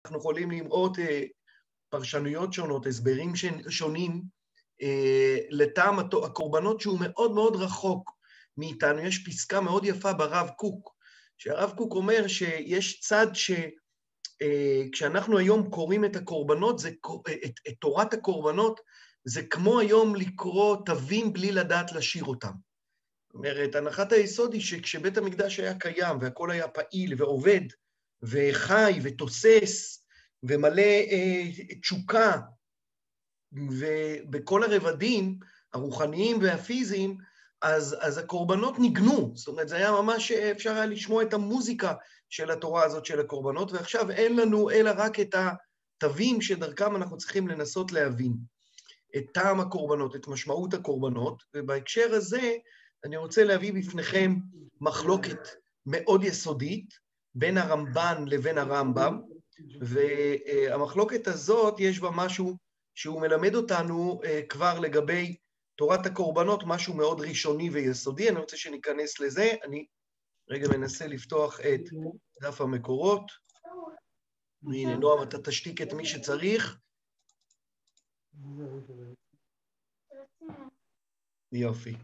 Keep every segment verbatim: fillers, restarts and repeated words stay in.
אנחנו יכולים לראות פרשנויות שונות, הסברים שונים, לטעם הקורבנות שהוא מאוד מאוד רחוק מאיתנו. יש פסקה מאוד יפה ברב קוק, שהרב קוק אומר שיש צד שכשאנחנו היום קוראים את הקורבנות, זה, את, את תורת הקורבנות, זה כמו היום לקרוא תווים בלי לדעת לשיר אותם. זאת אומרת, הנחת היסוד היא שכשבית המקדש היה קיים והכל היה פעיל ועובד וחי ותוסס ומלא אה, תשוקה, ובכל הרבדים הרוחניים והפיזיים, אז, אז הקורבנות ניגנו. זאת אומרת, זה היה ממש אפשר היה לשמוע את המוזיקה של התורה הזאת של הקורבנות, ועכשיו אין לנו אלא רק את התווים שדרכם אנחנו צריכים לנסות להבין את טעם הקורבנות, את משמעות הקורבנות, ובהקשר הזה אני רוצה להביא בפניכם מחלוקת מאוד יסודית בין הרמב"ן לבין הרמב"ם, והמחלוקת הזאת יש בה משהו שהוא מלמד אותנו כבר לגבי תורת הקורבנות, משהו מאוד ראשוני ויסודי. אני רוצה שניכנס לזה. אני רגע מנסה לפתוח את דף המקורות. הנה, נועם, אתה תשתיק את מי שצריך. יופי.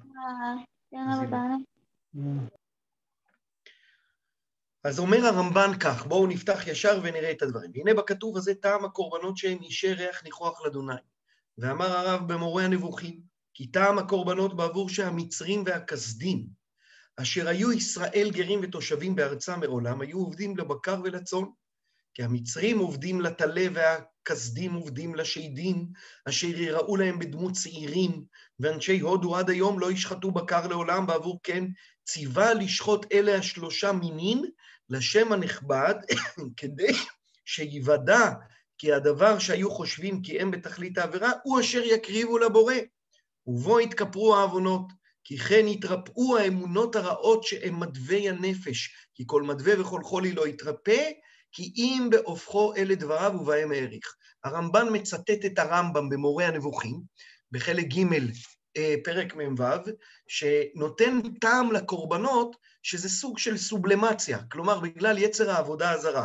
אז אומר הרמב"ן כך, בואו נפתח ישר ונראה את הדברים. והנה בכתוב הזה טעם הקורבנות שהם אישי ריח ניחוח לאדוני. ואמר הרב במורה הנבוכים, כי טעם הקורבנות בעבור שהמצרים והכסדים, אשר היו ישראל גרים ותושבים בארצם מעולם, היו עובדים לבקר ולצאן, כי המצרים עובדים לטלה והכסדים עובדים לשדים, אשר יראו להם בדמות צעירים, ואנשי הודו עד היום לא ישחטו בקר לעולם, בעבור כן ציווה לשחוט אלה השלושה מינין, לשם הנכבד, כדי שיוודע כי הדבר שהיו חושבים כי הם בתכלית העבירה, הוא אשר יקריבו לבורא. ובו יתכפרו העוונות, כי כן יתרפאו האמונות הרעות שהם מדווי הנפש, כי כל מדווה וכל חולי לא יתרפא, כי אם בהופכו אלה דבריו ובהם העריך. הרמב"ן מצטט את הרמב"ם במורה הנבוכים, בחלק ג' פרק מ"ו, שנותן טעם לקורבנות, שזה סוג של סובלמציה, כלומר בגלל יצר העבודה הזרה,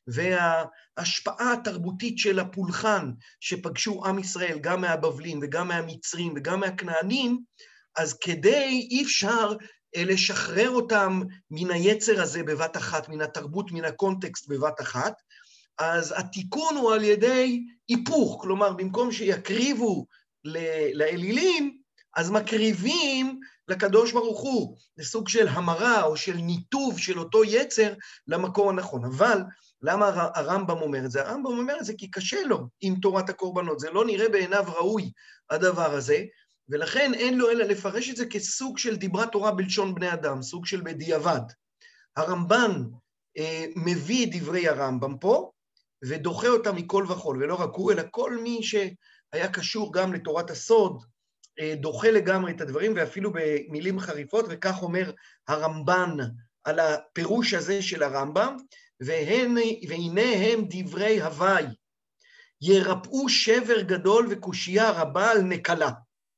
וההשפעה התרבותית של הפולחן שפגשו עם ישראל, גם מהבבלים וגם מהמצרים וגם מהכנענים, אז כדי אי אפשר לשחרר אותם מן היצר הזה בבת אחת, מן התרבות, מן הקונטקסט בבת אחת, אז התיקון הוא על ידי היפוך, כלומר במקום שיקריבו לאלילים, אז מקריבים לקדוש ברוך הוא, לסוג של המרה או של ניתוב של אותו יצר למקום הנכון. אבל למה הרמב"ם אומר את זה? הרמב"ם אומר את זה כי קשה לו עם תורת הקורבנות, זה לא נראה בעיניו ראוי הדבר הזה, ולכן אין לו אלא לפרש את זה כסוג של דיברת תורה בלשון בני אדם, סוג של בדיעבד. הרמב"ן אה, מביא דברי הרמב"ם פה, ודוחה אותם מכל וכל, ולא רק הוא, אלא כל מי שהיה קשור גם לתורת הסוד, דוחה לגמרי את הדברים, ואפילו במילים חריפות, וכך אומר הרמב"ן על הפירוש הזה של הרמב"ם, והנה, והנה הם דברי הוואי, ירפאו שבר גדול וקושייה רבה על נקלה,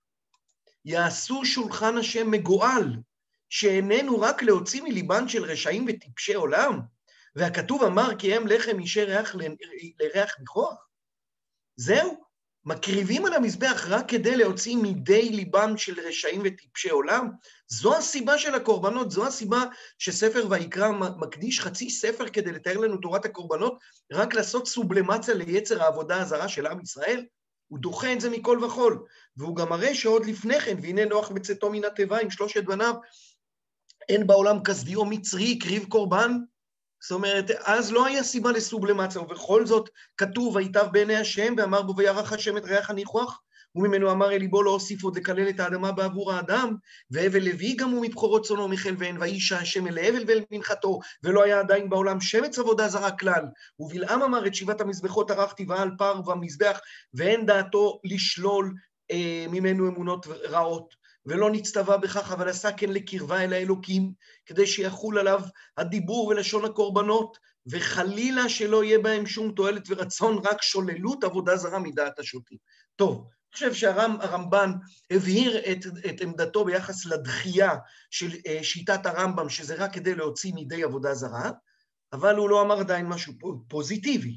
יעשו שולחן השם מגועל, שאיננו רק להוציא מליבן של רשעים וטיפשי עולם, והכתוב אמר כי הם לחם אישי ריח לריח ניחוח. זהו, מקריבים על המזבח רק כדי להוציא מידי ליבם של רשעים וטיפשי עולם. זו הסיבה של הקורבנות, זו הסיבה שספר ויקרא מקדיש חצי ספר כדי לתאר לנו תורת הקורבנות, רק לעשות סובלמציה ליצר העבודה הזרה של עם ישראל. הוא דוחה את זה מכל וכל, והוא גם מראה שעוד לפני כן, והנה נוח בצאתו מן התיבה עם שלושת בניו, אין בעולם כסדי או מצרי, הקריב קורבן. זאת אומרת, אז לא היה סיבה לסובלמציה, ובכל זאת כתוב, ויטב בעיני השם, ואמר בו וירח השם את ריח הניחוח, וממנו אמר אל ליבו לא אוסיף עוד לקלל את האדמה בעבור האדם, והבל לוי גם הוא מבכורות צאנו מחלביהן, ואיש השם אל ההבל ואל מנחתו, ולא היה עדיין בעולם שמץ עבודה זרה כלל. ובלעם אמר את שבעת המזבחות ערכתי ועל פר במזבח, ואין דעתו לשלול אה, ממנו אמונות רעות. ולא נצטווה בכך, אבל עשה כן לקרבה אל האלוקים, כדי שיחול עליו הדיבור ולשון הקורבנות, וחלילה שלא יהיה בהם שום תועלת ורצון, רק שוללות עבודה זרה מדעת השוטים. טוב, אני חושב שהרמב"ן הבהיר את, את עמדתו ביחס לדחייה של שיטת הרמב"ם, שזה רק כדי להוציא מידי עבודה זרה, אבל הוא לא אמר עדיין משהו פוזיטיבי.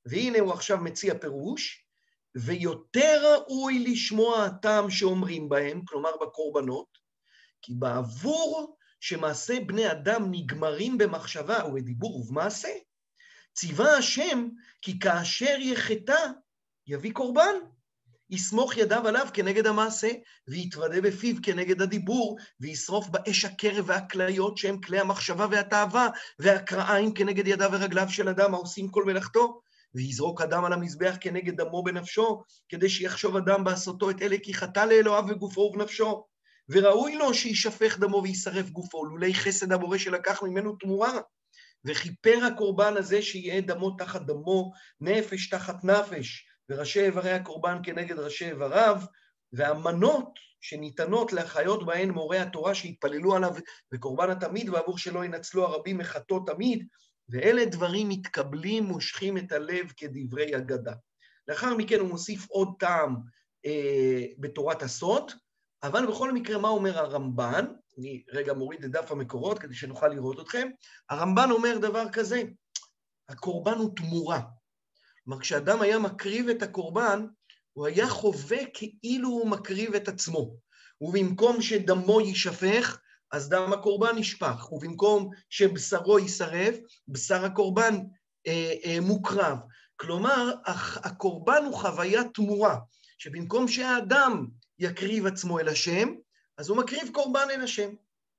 והנה הוא עכשיו מציע פירוש, ויותר ראוי לשמוע הטעם שאומרים בהם, כלומר בקורבנות, כי בעבור שמעשה בני אדם נגמרים במחשבה ובדיבור ובמעשה, ציווה השם כי כאשר יחטא יביא קורבן, יסמוך ידיו עליו כנגד המעשה, ויתוודה בפיו כנגד הדיבור, וישרוף באש הקרב והכליות שהם כלי המחשבה והתאווה, והקרעיים כנגד ידיו ורגליו של אדם העושים כל מלאכתו, ויזרוק אדם על המזבח כנגד דמו בנפשו, כדי שיחשוב אדם בעשותו את אלה כי חטא לאלוהיו בגופו ובנפשו. וראוי לו שישפך דמו וישרף גופו, לולי חסד הבורא שלקח ממנו תמורה. וכיפר הקורבן הזה שיהיה דמו תחת דמו, נפש תחת נפש, וראשי איברי הקורבן כנגד ראשי איבריו, והמנות שניתנות להחיות בהן מורי התורה שהתפללו עליו בקורבן התמיד, בעבור שלא ינצלו הרבים מחטוא תמיד, ואלה דברים מתקבלים, מושכים את הלב כדברי אגדה. לאחר מכן הוא מוסיף עוד טעם אה, בתורת הסוד, אבל בכל מקרה מה אומר הרמב"ן? אני רגע מוריד את דף המקורות כדי שנוכל לראות אתכם. הרמב"ן אומר דבר כזה, הקורבן הוא תמורה. כלומר, כשאדם היה מקריב את הקורבן, הוא היה חווה כאילו הוא מקריב את עצמו. ובמקום שדמו יישפך, אז דם הקורבן נשפך. ובמקום שבשרו יישרף, בשר הקורבן אה, אה, מוקרב. כלומר, הקורבן הוא חוויה תמורה, שבמקום שהאדם יקריב עצמו אל השם, אז הוא מקריב קורבן אל השם.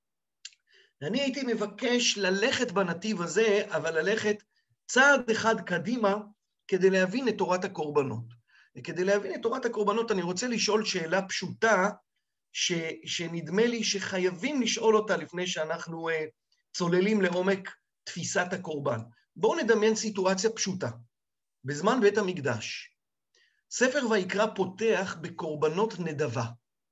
אני הייתי מבקש ללכת בנתיב הזה, אבל ללכת צעד אחד קדימה, כדי להבין את תורת הקורבנות. וכדי להבין את תורת הקורבנות, אני רוצה לשאול שאלה פשוטה, ש, שנדמה לי שחייבים לשאול אותה לפני שאנחנו uh, צוללים לעומק תפיסת הקורבן. בואו נדמיין סיטואציה פשוטה. בזמן בית המקדש, ספר ויקרא פותח בקורבנות נדבה,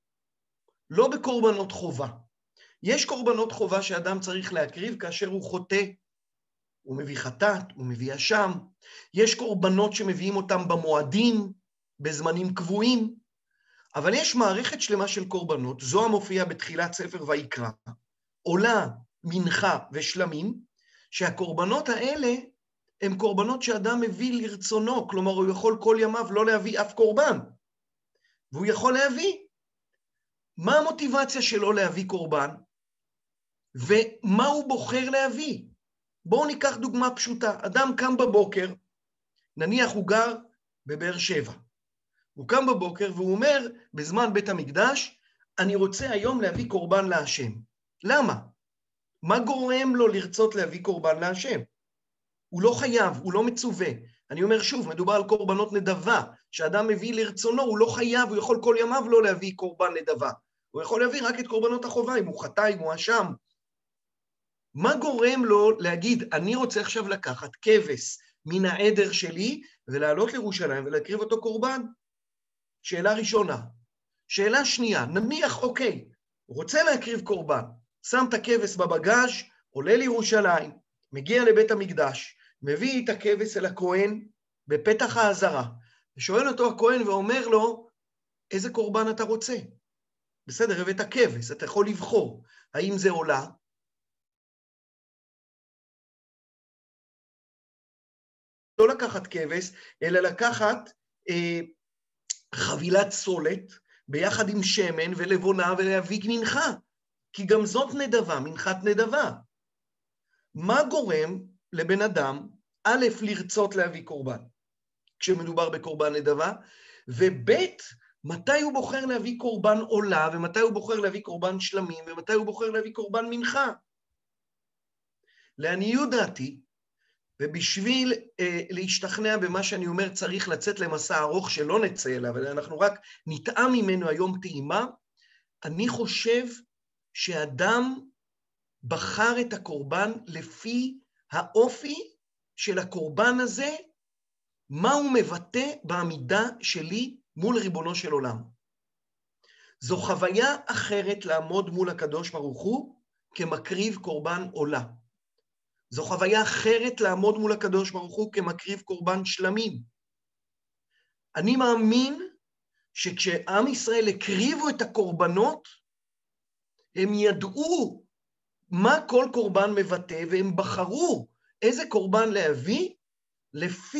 לא בקורבנות חובה. יש קורבנות חובה שאדם צריך להקריב כאשר הוא חוטא, הוא מביא חטאת, הוא מביא אשם. יש קורבנות שמביאים אותם במועדים, בזמנים קבועים, אבל יש מערכת שלמה של קורבנות, זו המופיעה בתחילת ספר ויקרא, עולה, מנחה ושלמים, שהקורבנות האלה הם קורבנות שאדם מביא לרצונו, כלומר הוא יכול כל ימיו לא להביא אף קורבן, והוא יכול להביא. מה המוטיבציה שלו להביא קורבן? ומה הוא בוחר להביא? בואו ניקח דוגמה פשוטה. אדם קם בבוקר, נניח הוא גר בבאר שבע. הוא קם בבוקר והוא אומר, בזמן בית המקדש, אני רוצה היום להביא קורבן להשם. למה? מה גורם לו לרצות להביא קורבן להשם? הוא לא חייב, הוא לא מצווה. אני אומר שוב, מדובר על קורבנות נדבה, שאדם מביא לרצונו, הוא לא חייב, הוא יכול כל ימיו לא להביא קורבן נדבה. הוא יכול להביא רק את קורבנות החובה, אם הוא חטא, אם הוא אשם. מה גורם לו להגיד, אני רוצה עכשיו לקחת כבש מן העדר שלי, ולעלות לירושלים ולהקריב אותו קורבן? שאלה ראשונה. שאלה שנייה, נניח, אוקיי, הוא רוצה להקריב קורבן, שם את הכבש בבגז', עולה לירושלים, מגיע לבית המקדש, מביא את הכבש אל הכהן בפתח העזרה, ושואל אותו הכהן ואומר לו, איזה קורבן אתה רוצה? בסדר, הבאת הכבש, אתה יכול לבחור, האם זה עולה? לא לקחת כבש, אלא לקחת אה, חבילת סולת, ביחד עם שמן ולבונה ולהביא מנחה, כי גם זאת נדבה, מנחת נדבה. מה גורם לבן אדם, א', לרצות להביא קורבן, כשמדובר בקורבן נדבה, וב', מתי הוא בוחר להביא קורבן עולה, ומתי הוא בוחר להביא קורבן שלמים, ומתי הוא בוחר להביא קורבן מנחה? לעניות דעתי, ובשביל אה, להשתכנע במה שאני אומר, צריך לצאת למסע ארוך שלא נצא אליו, אבל אנחנו רק נטעם ממנו היום טעימה, אני חושב שאדם בחר את הקורבן לפי האופי של הקורבן הזה, מה הוא מבטא בעמידה שלי מול ריבונו של עולם. זו חוויה אחרת לעמוד מול הקדוש ברוך הוא כמקריב קורבן עולה. זו חוויה אחרת לעמוד מול הקדוש ברוך הוא כמקריב קורבן שלמים. אני מאמין שכשעם ישראל הקריבו את הקורבנות, הם ידעו מה כל קורבן מבטא, והם בחרו איזה קורבן להביא, לפי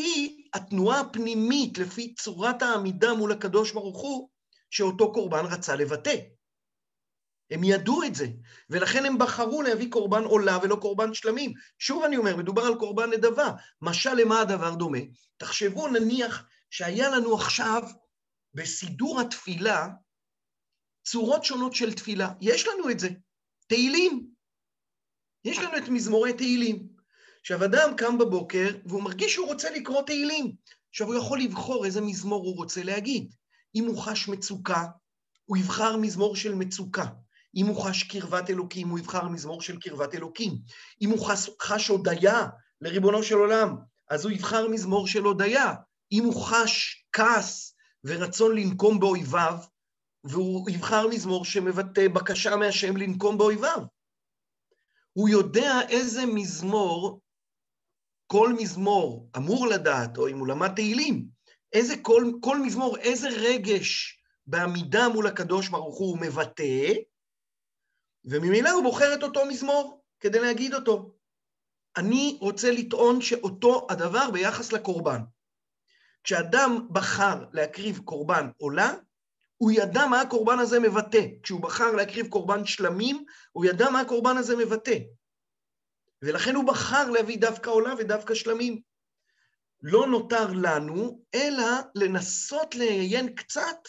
לפי התנועה הפנימית, לפי צורת העמידה מול הקדוש ברוך הוא, שאותו קורבן רצה לבטא. הם ידעו את זה, ולכן הם בחרו להביא קורבן עולה ולא קורבן שלמים. שוב אני אומר, מדובר על קורבן נדבה. משל למה הדבר דומה? תחשבו נניח שהיה לנו עכשיו בסידור התפילה, צורות שונות של תפילה. יש לנו את זה, תהילים. יש לנו את מזמורי תהילים. עכשיו אדם קם בבוקר והוא מרגיש שהוא רוצה לקרוא תהילים. עכשיו הוא יכול לבחור איזה מזמור הוא רוצה להגיד. אם הוא חש מצוקה, הוא יבחר מזמור של מצוקה. אם הוא חש קרבת אלוקים, הוא יבחר מזמור של קרבת אלוקים. אם הוא חש, חש הודיה לריבונו של עולם, אז הוא יבחר מזמור של הודיה. אם הוא חש כעס ורצון לנקום באויביו, והוא יבחר מזמור שמבטא בקשה מהשם לנקום באויביו. הוא יודע איזה מזמור, כל מזמור אמור לדעת, או אם הוא למד תהילים, איזה כל, כל מזמור, איזה רגש בעמידה מול הקדוש ברוך הוא מבטא, וממילא הוא בוחר את אותו מזמור כדי להגיד אותו. אני רוצה לטעון שאותו הדבר ביחס לקורבן. כשאדם בחר להקריב קורבן עולה, הוא ידע מה הקורבן הזה מבטא. כשהוא בחר להקריב קורבן שלמים, הוא ידע מה הקורבן הזה מבטא. ולכן הוא בחר להביא דווקא עולה ודווקא שלמים. לא נותר לנו, אלא לנסות לעיין קצת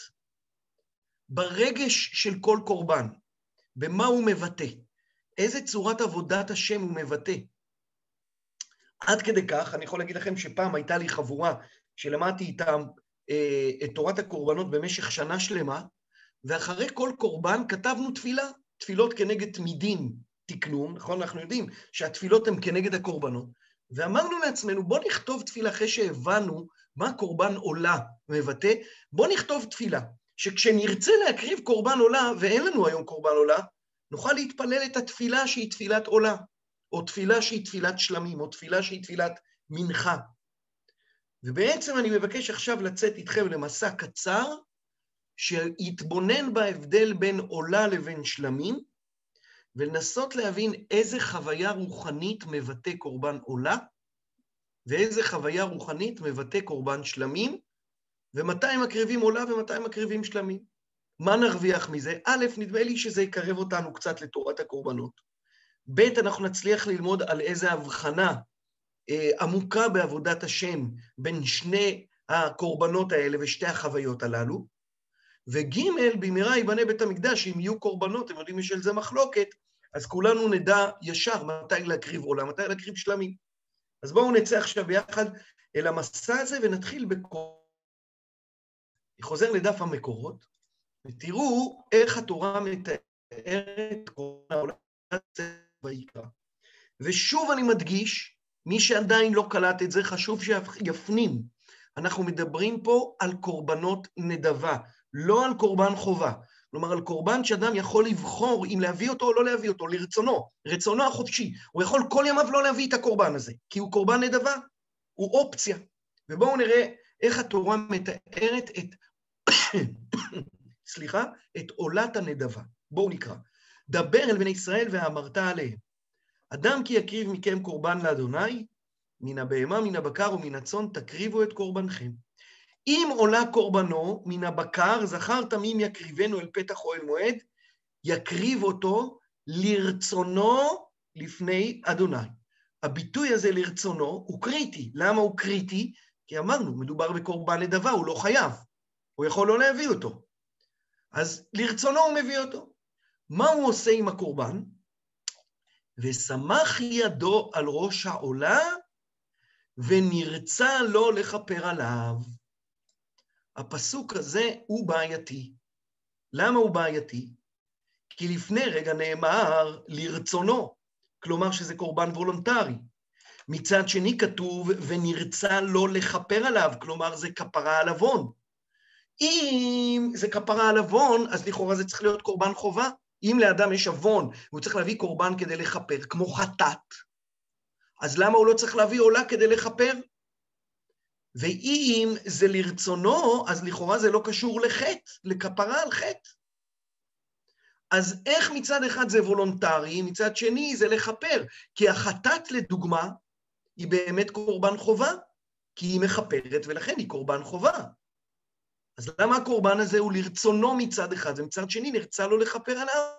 ברגש של כל קורבן. במה הוא מבטא. איזה צורת עבודת השם הוא מבטא. עד כדי כך, אני יכול להגיד לכם שפעם הייתה לי חבורה, שלמדתי איתם אה, את תורת הקורבנות במשך שנה שלמה, ואחרי כל קורבן כתבנו תפילה, תפילות כנגד תמידים תקנום, נכון? אנחנו יודעים שהתפילות הן כנגד הקורבנות, ואמרנו לעצמנו, בוא נכתוב תפילה אחרי שהבנו מה קורבן עולה מבטא, בוא נכתוב תפילה, שכשנרצה להקריב קורבן עולה, ואין לנו היום קורבן עולה, נוכל להתפלל את התפילה שהיא תפילת עולה, או תפילה שהיא תפילת שלמים, או תפילה שהיא תפילת מנחה. ובעצם אני מבקש עכשיו לצאת איתכם למסע קצר, שיתבונן בהבדל בין עולה לבין שלמים, ולנסות להבין איזה חוויה רוחנית מבטא קורבן עולה, ואיזה חוויה רוחנית מבטא קורבן שלמים, ומתי מקריבים עולה ומתי מקריבים שלמים. מה נרוויח מזה? א', נדמה לי שזה יקרב אותנו קצת לתורת הקורבנות. ב', אנחנו נצליח ללמוד על איזה הבחנה אה, עמוקה בעבודת השם בין שני הקורבנות האלה ושתי החוויות הללו. וג', במהרה ייבנה בית המקדש, אם יהיו קורבנות, אתם יודעים יש על זה מחלוקת, אז כולנו נדע ישר מתי להקריב עולה, מתי להקריב שלמים. אז בואו נצא עכשיו ביחד אל המסע הזה ונתחיל בקורבנות. אני חוזר לדף המקורות, ותראו איך התורה מתארת קורבן העולה ויקרא. ושוב אני מדגיש, מי שעדיין לא קלט את זה, חשוב שיפנים. אנחנו מדברים פה על קורבנות נדבה, לא על קורבן חובה. כלומר, על קורבן שאדם יכול לבחור אם להביא אותו או לא להביא אותו, לרצונו, רצונו החופשי. הוא יכול כל ימיו לא להביא את הקורבן הזה, כי הוא קורבן נדבה, הוא אופציה. ובואו נראה איך התורה מתארת את, סליחה, את עולת הנדבה. בואו נקרא. דבר אל בני ישראל ואמרת עליהם. אדם כי יקריב מכם קורבן לאדוני, מן הבהמה, מן הבקר ומן הצאן, תקריבו את קורבנכם. אם עולה קורבנו מן הבקר, זכר תמים יקריבנו אל פתח אוהל מועד, יקריב אותו לרצונו לפני אדוני. הביטוי הזה לרצונו הוא קריטי. למה הוא קריטי? כי אמרנו, מדובר בקורבן נדבה, הוא לא חייב. הוא יכול לא להביא אותו. אז לרצונו הוא מביא אותו. מה הוא עושה עם הקורבן? ושמח ידו על ראש העולה, ונרצה לו לכפר עליו. הפסוק הזה הוא בעייתי. למה הוא בעייתי? כי לפני רגע נאמר לרצונו, כלומר שזה קורבן וולונטרי. מצד שני כתוב, ונרצה לו לכפר עליו, כלומר זה כפרה על עוון. אם זה כפרה על עוון, אז לכאורה זה צריך להיות קורבן חובה. אם לאדם יש עוון, והוא צריך להביא קורבן כדי לכפר, כמו חטאת, אז למה הוא לא צריך להביא עולה כדי לכפר? ואם זה לרצונו, אז לכאורה זה לא קשור לחטא, לכפרה על חטא. אז איך מצד אחד זה וולונטרי, מצד שני זה לכפר? כי החטאת לדוגמה, היא באמת קורבן חובה, כי היא מכפרת ולכן היא קורבן חובה. אז למה הקורבן הזה הוא לרצונו מצד אחד, ומצד שני נרצה לו לכפר עליו?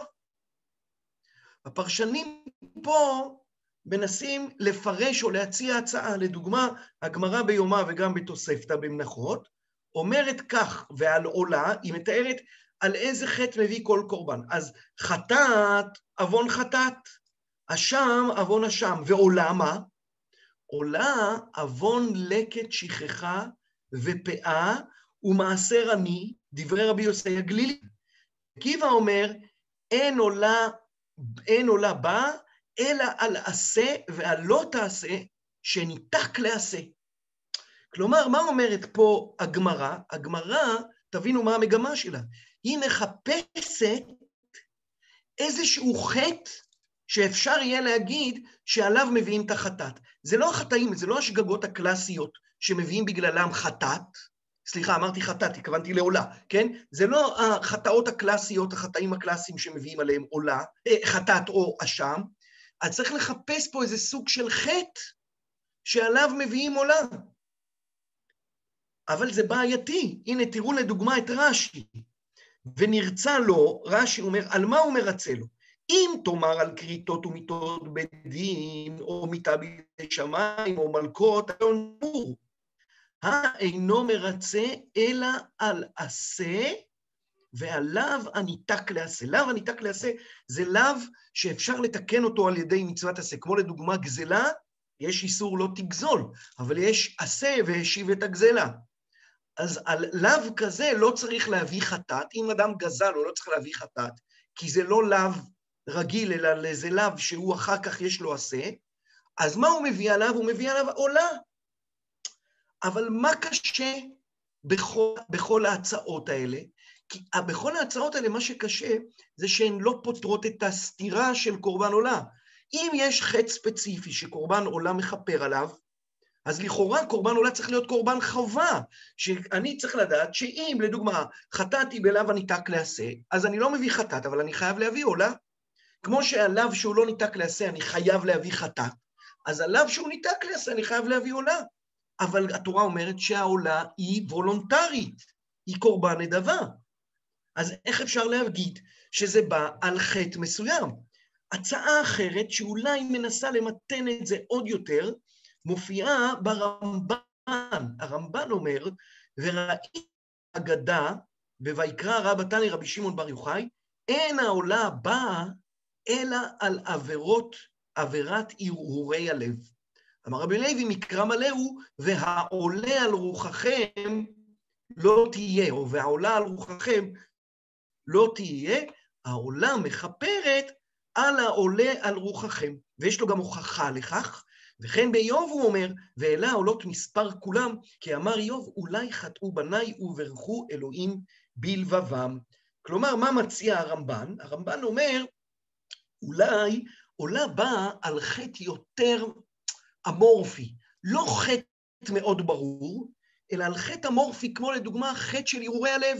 הפרשנים פה מנסים לפרש או להציע הצעה. לדוגמה, הגמרא ביומא וגם בתוספתא במנחות, אומרת כך, ועל עולה, היא מתארת על איזה חטא מביא כל קורבן. אז חטאת, עוון חטאת, אשם, עוון אשם, ועולה מה? עולה, עוון לקט שכחה ופאה ומעשר עני, דברי רבי יוסי הגלילי. עקיבא אומר, אין עולה, אין עולה בה, אלא על עשה ועל לא תעשה, שניתק לעשה. כלומר, מה אומרת פה הגמרא? הגמרא, תבינו מה המגמה שלה. היא מחפשת איזשהו חטא שאפשר יהיה להגיד שעליו מביאים את החטאת. זה לא החטאים, זה לא השגגות הקלאסיות שמביאים בגללם חטאת. סליחה, אמרתי חטאת, התכוונתי לעולה, כן? זה לא החטאות הקלאסיות, החטאים הקלאסיים שמביאים עליהם עולה, חטאת או אשם. אז צריך לחפש פה איזה סוג של חטא שעליו מביאים עולה. אבל זה בעייתי. הנה, תראו לדוגמה את רש"י. ונרצה לו, רש"י אומר, על מה הוא מרצה לו? אם תאמר על כריתות ומיתות בדין, או מיתה בידי שמיים, או מלכות, נור, האינו מרצה, אלא על עשה, ועליו הניתק לעשה. לאו הניתק לעשה, זה לאו שאפשר לתקן אותו על ידי מצוות עשה. כמו לדוגמה גזלה, יש איסור לא תגזול, אבל יש עשה והשיב את הגזלה. אז על לאו כזה לא צריך להביא חטאת. אם אדם גזל, הוא לא צריך להביא חטאת, כי זה לא לאו רגיל, אלא זה לאו שהוא אחר כך יש לו עשה. אז מה הוא מביא עליו? הוא מביא עליו עולה. אבל מה קשה בכל, בכל ההצעות האלה? כי בכל ההצעות האלה מה שקשה זה שהן לא פותרות את הסתירה של קורבן עולה. אם יש חטא ספציפי שקורבן עולה מכפר עליו, אז לכאורה קורבן עולה צריך להיות קורבן חובה, שאני צריך לדעת שאם, לדוגמה, חטאתי בלאו הניתק לעשה, אז אני לא מביא חטאת, אבל אני חייב להביא עולה. כמו שהלאו שהוא לא ניתק לעשה, אני חייב להביא חטאת, אז הלאו שהוא ניתק לעשה, אני חייב להביא עולה. אבל התורה אומרת שהעולה היא וולונטרית, היא קורבן נדבה. אז איך אפשר להגיד שזה בא על חטא מסוים? הצעה אחרת, שאולי מנסה למתן את זה עוד יותר, מופיעה ברמב"ן. הרמב"ן אומר, וראי אגדה, בויקרא רבא תניא רבי שמעון בר יוחאי, אין העולה באה, אלא על עבירות, עבירת הרהורי הלב. אמר רבי לוי, מקרא מלא הוא, והעולה על רוחכם לא תהיה, או והעולה על רוחכם לא תהיה, העולה מכפרת על העולה על רוחכם. ויש לו גם הוכחה לכך, וכן באיוב הוא אומר, ואלה העולות מספר כולם, כי אמר איוב, אולי חטאו בניי וברכו אלוהים בלבבם. כלומר, מה מציע הרמב"ן? הרמב"ן אומר, אולי עולה באה על חטא יותר אמורפי, לא חטא מאוד ברור, אלא על חטא אמורפי, כמו לדוגמה חטא של הרהורי הלב.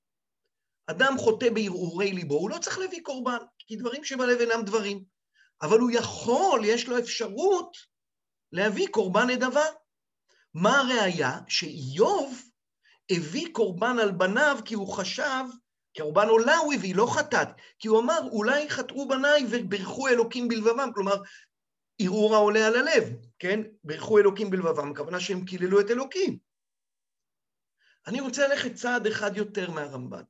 אדם חוטא בהרהורי ליבו, הוא לא צריך להביא קורבן, כי דברים שבלב אינם דברים. אבל הוא יכול, יש לו אפשרות להביא קורבן נדבה. מה הראיה? שאיוב הביא קורבן על בניו כי הוא חשב, קורבן עולה הוא הביא, לא חטאת, כי הוא אמר, אולי חטאו בניי וברכו אלוקים בלבבם, כלומר, ערעור העולה על הלב, כן? ברכו אלוקים בלבבם, הכוונה שהם קיללו את אלוקים. אני רוצה ללכת צעד אחד יותר מהרמב"ן,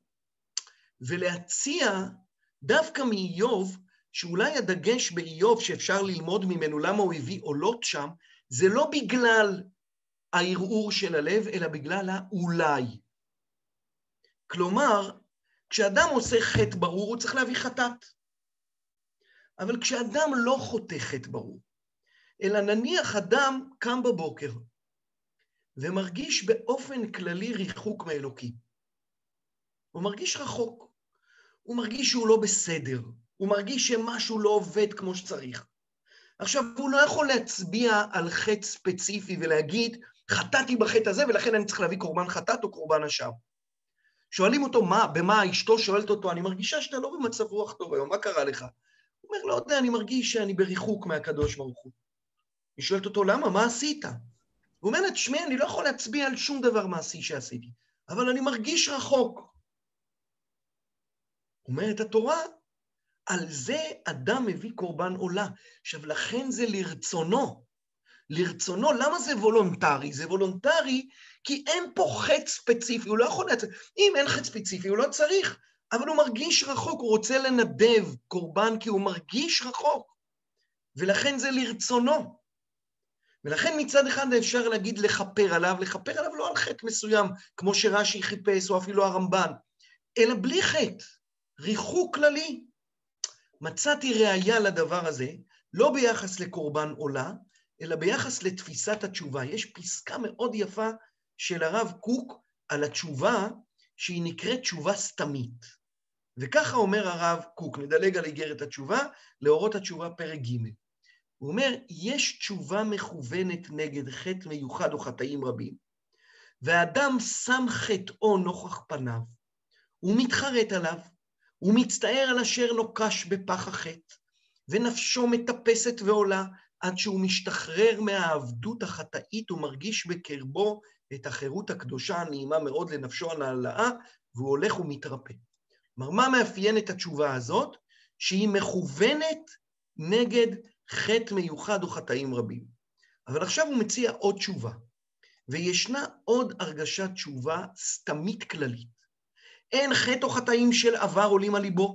ולהציע דווקא מאיוב, שאולי הדגש באיוב שאפשר ללמוד ממנו למה הוא הביא עולות שם, זה לא בגלל הערעור של הלב, אלא בגלל האולי. כלומר, כשאדם עושה חטא ברור, הוא צריך להביא חטאת. אבל כשאדם לא חוטא חטא ברור, אלא נניח אדם קם בבוקר, ומרגיש באופן כללי ריחוק מאלוקים. הוא מרגיש רחוק, הוא מרגיש שהוא לא בסדר, הוא מרגיש שמשהו לא עובד כמו שצריך. עכשיו, הוא לא יכול להצביע על חטא ספציפי ולהגיד, חטאתי בחטא הזה, ולכן אני צריך להביא קורבן חטאת או קורבן אשם. שואלים אותו, מה, במה אשתו שואלת אותו, אני מרגישה שאתה לא במצב רוח טוב היום, מה קרה לך? הוא אומר, לא יודע, אני מרגיש שאני בריחוק מהקדוש ברוך הוא. היא שואלת אותו, למה? מה עשית? הוא אומר לה, תשמעי, אני לא יכול להצביע על שום דבר מעשי שעשיתי, אבל אני מרגיש רחוק. אומרת התורה, על זה אדם מביא קורבן עולה. עכשיו, לכן זה לרצונו. לרצונו, למה זה וולונטרי? זה וולונטרי כי אין פה חטא ספציפי, הוא לא יכול להצביע. אם אין חטא ספציפי, הוא לא צריך, אבל הוא מרגיש רחוק, הוא רוצה לנדב קורבן כי הוא מרגיש רחוק. ולכן זה לרצונו. ולכן מצד אחד אפשר להגיד לחפר עליו, לחפר עליו לא על חטא מסוים, כמו שרש"י חיפש, או אפילו הרמב"ן, אלא בלי חטא, ריחוק כללי. מצאתי ראיה לדבר הזה, לא ביחס לקורבן עולה, אלא ביחס לתפיסת התשובה. יש פסקה מאוד יפה של הרב קוק על התשובה, שהיא נקראת תשובה סתמית. וככה אומר הרב קוק, נדלג על איגרת התשובה, לאורות התשובה פרק ג'. הוא אומר, יש תשובה מכוונת נגד חטא מיוחד או חטאים רבים, והאדם שם חטאו נוכח פניו, הוא מתחרט עליו, הוא מצטער על אשר נוקש בפח החטא, ונפשו מטפסת ועולה, עד שהוא משתחרר מהעבדות החטאית, ומרגיש בקרבו את החירות הקדושה הנעימה מאוד לנפשו הנעלאה, והוא הולך ומתרפא. כלומר, מה מאפיין את התשובה הזאת? שהיא מכוונת נגד חטא מיוחד או חטאים רבים. אבל עכשיו הוא מציע עוד תשובה, וישנה עוד הרגשת תשובה סתמית כללית. אין חטא או חטאים של עבר עולים על ליבו,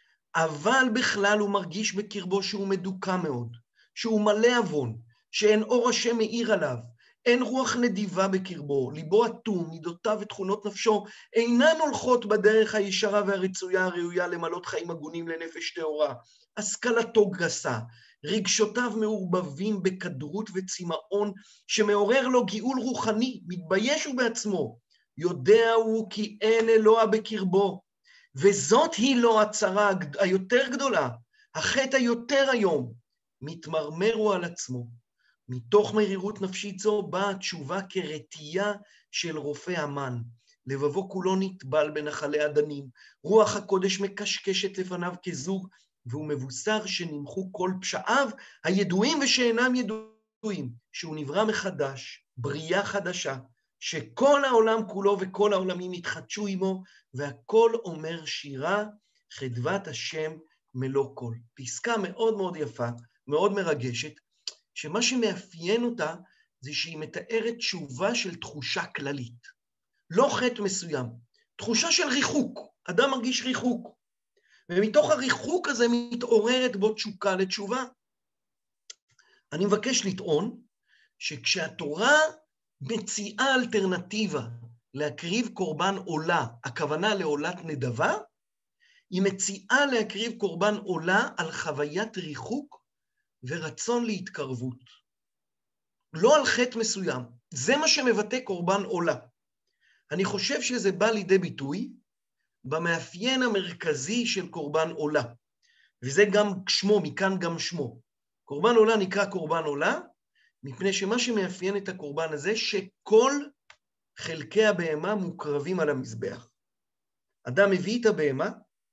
אבל בכלל הוא מרגיש בקרבו שהוא מדוכא מאוד, שהוא מלא אבון, שאין אור השם מאיר עליו, אין רוח נדיבה בקרבו, ליבו אטום, מידותיו ותכונות נפשו אינן הולכות בדרך הישרה והרצויה הראויה למלות חיים הגונים לנפש טהורה, השכלתו גסה, רגשותיו מעורבבים בכדרות וצמאון שמעורר לו גיאול רוחני, מתבייש הוא בעצמו, יודע הוא כי אין אלוה בקרבו, וזאת היא לו הצרה היותר גדולה, החטא היותר היום, מתמרמר הוא על עצמו. מתוך מרירות נפשית זו באה התשובה כרתייה של רופא המן. לבבו כולו נטבל בנחלי אדנים, רוח הקודש מקשקשת לפניו כזוג, והוא מבוסר שנמחו כל פשעיו הידועים ושאינם ידועים, שהוא נברא מחדש, בריאה חדשה, שכל העולם כולו וכל העולמים התחדשו עמו, והכל אומר שירה, חדבת השם מלוא כל. פסקה מאוד מאוד יפה, מאוד מרגשת, שמה שמאפיין אותה זה שהיא מתארת תשובה של תחושה כללית. לא חטא מסוים, תחושה של ריחוק, אדם מרגיש ריחוק. ומתוך הריחוק הזה מתעוררת בו תשוקה לתשובה. אני מבקש לטעון שכשהתורה מציעה אלטרנטיבה להקריב קורבן עולה, הכוונה לעולת נדבה, היא מציעה להקריב קורבן עולה על חוויית ריחוק ורצון להתקרבות. לא על חטא מסוים. זה מה שמבטא קורבן עולה. אני חושב שזה בא לידי ביטוי במאפיין המרכזי של קורבן עולה. וזה גם שמו, מכאן גם שמו. קורבן עולה נקרא קורבן עולה, מפני שמה שמאפיין את הקורבן הזה, שכל חלקי הבהמה מוקרבים על המזבח. אדם מביא את הבהמה,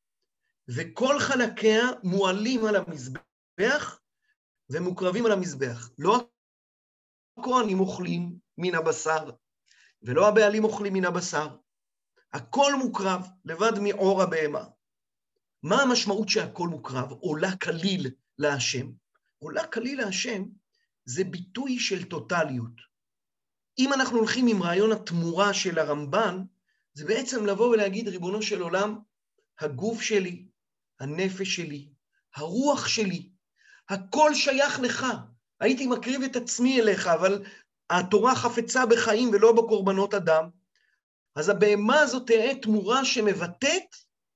וכל חלקיה מועלים על המזבח, ומוקרבים על המזבח. לא הכהנים אוכלים מן הבשר, ולא הבעלים אוכלים מן הבשר. הכל מוקרב, לבד מעור הבהמה. מה המשמעות שהכל מוקרב? עולה כליל להשם. עולה כליל להשם זה ביטוי של טוטליות. אם אנחנו הולכים עם רעיון התמורה של הרמב"ן, זה בעצם לבוא ולהגיד, ריבונו של עולם, הגוף שלי, הנפש שלי, הרוח שלי, הכל שייך לך. הייתי מקריב את עצמי אליך, אבל התורה חפצה בחיים ולא בקורבנות אדם. אז הבהמה הזאת תהיה תמורה שמבטאת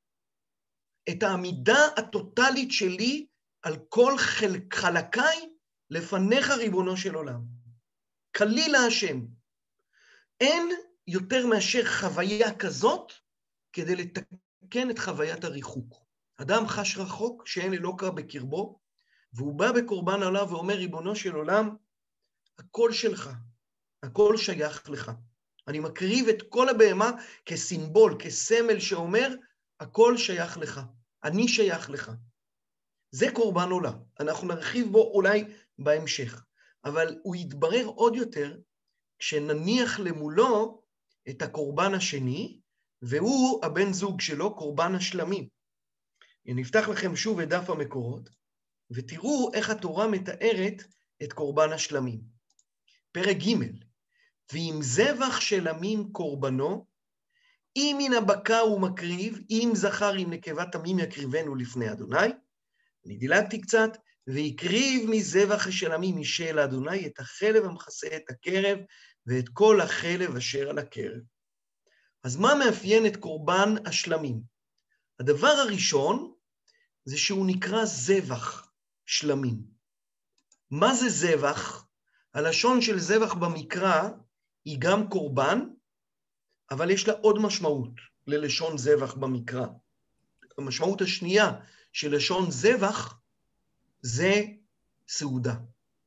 את העמידה הטוטלית שלי על כל חלק, חלקיי לפניך ריבונו של עולם. כליל להשם. אין יותר מאשר חוויה כזאת כדי לתקן את חוויית הריחוק. אדם חש רחוק שאין אלוקה בקרבו, והוא בא בקורבן עליו ואומר, ריבונו של עולם, הכל שלך, הכל שייך לך. אני מקריב את כל הבהמה כסימבול, כסמל שאומר, הכל שייך לך, אני שייך לך. זה קורבן עולה. אנחנו נרחיב בו אולי בהמשך, אבל הוא יתברר עוד יותר כשנניח למולו את הקורבן השני, והוא הבן זוג שלו, קורבן השלמים. נפתח לכם שוב את דף המקורות, ותראו איך התורה מתארת את קורבן השלמים. פרק ג' ואם זבח שלמים קורבנו, אם מן הבקר הוא מקריב, אם זכר עם נקבה תמים יקריבנו לפני אדוני. אני דילגתי קצת, ויקריב מזבח השלמים משל אדוני את החלב המכסה את הקרב, ואת כל החלב אשר על הקרב. אז מה מאפיין את קורבן השלמים? הדבר הראשון זה שהוא נקרא זבח שלמים. מה זה זבח? הלשון של זבח במקרא היא גם קורבן, אבל יש לה עוד משמעות ללשון זבח במקרא. המשמעות השנייה של לשון זבח זה סעודה.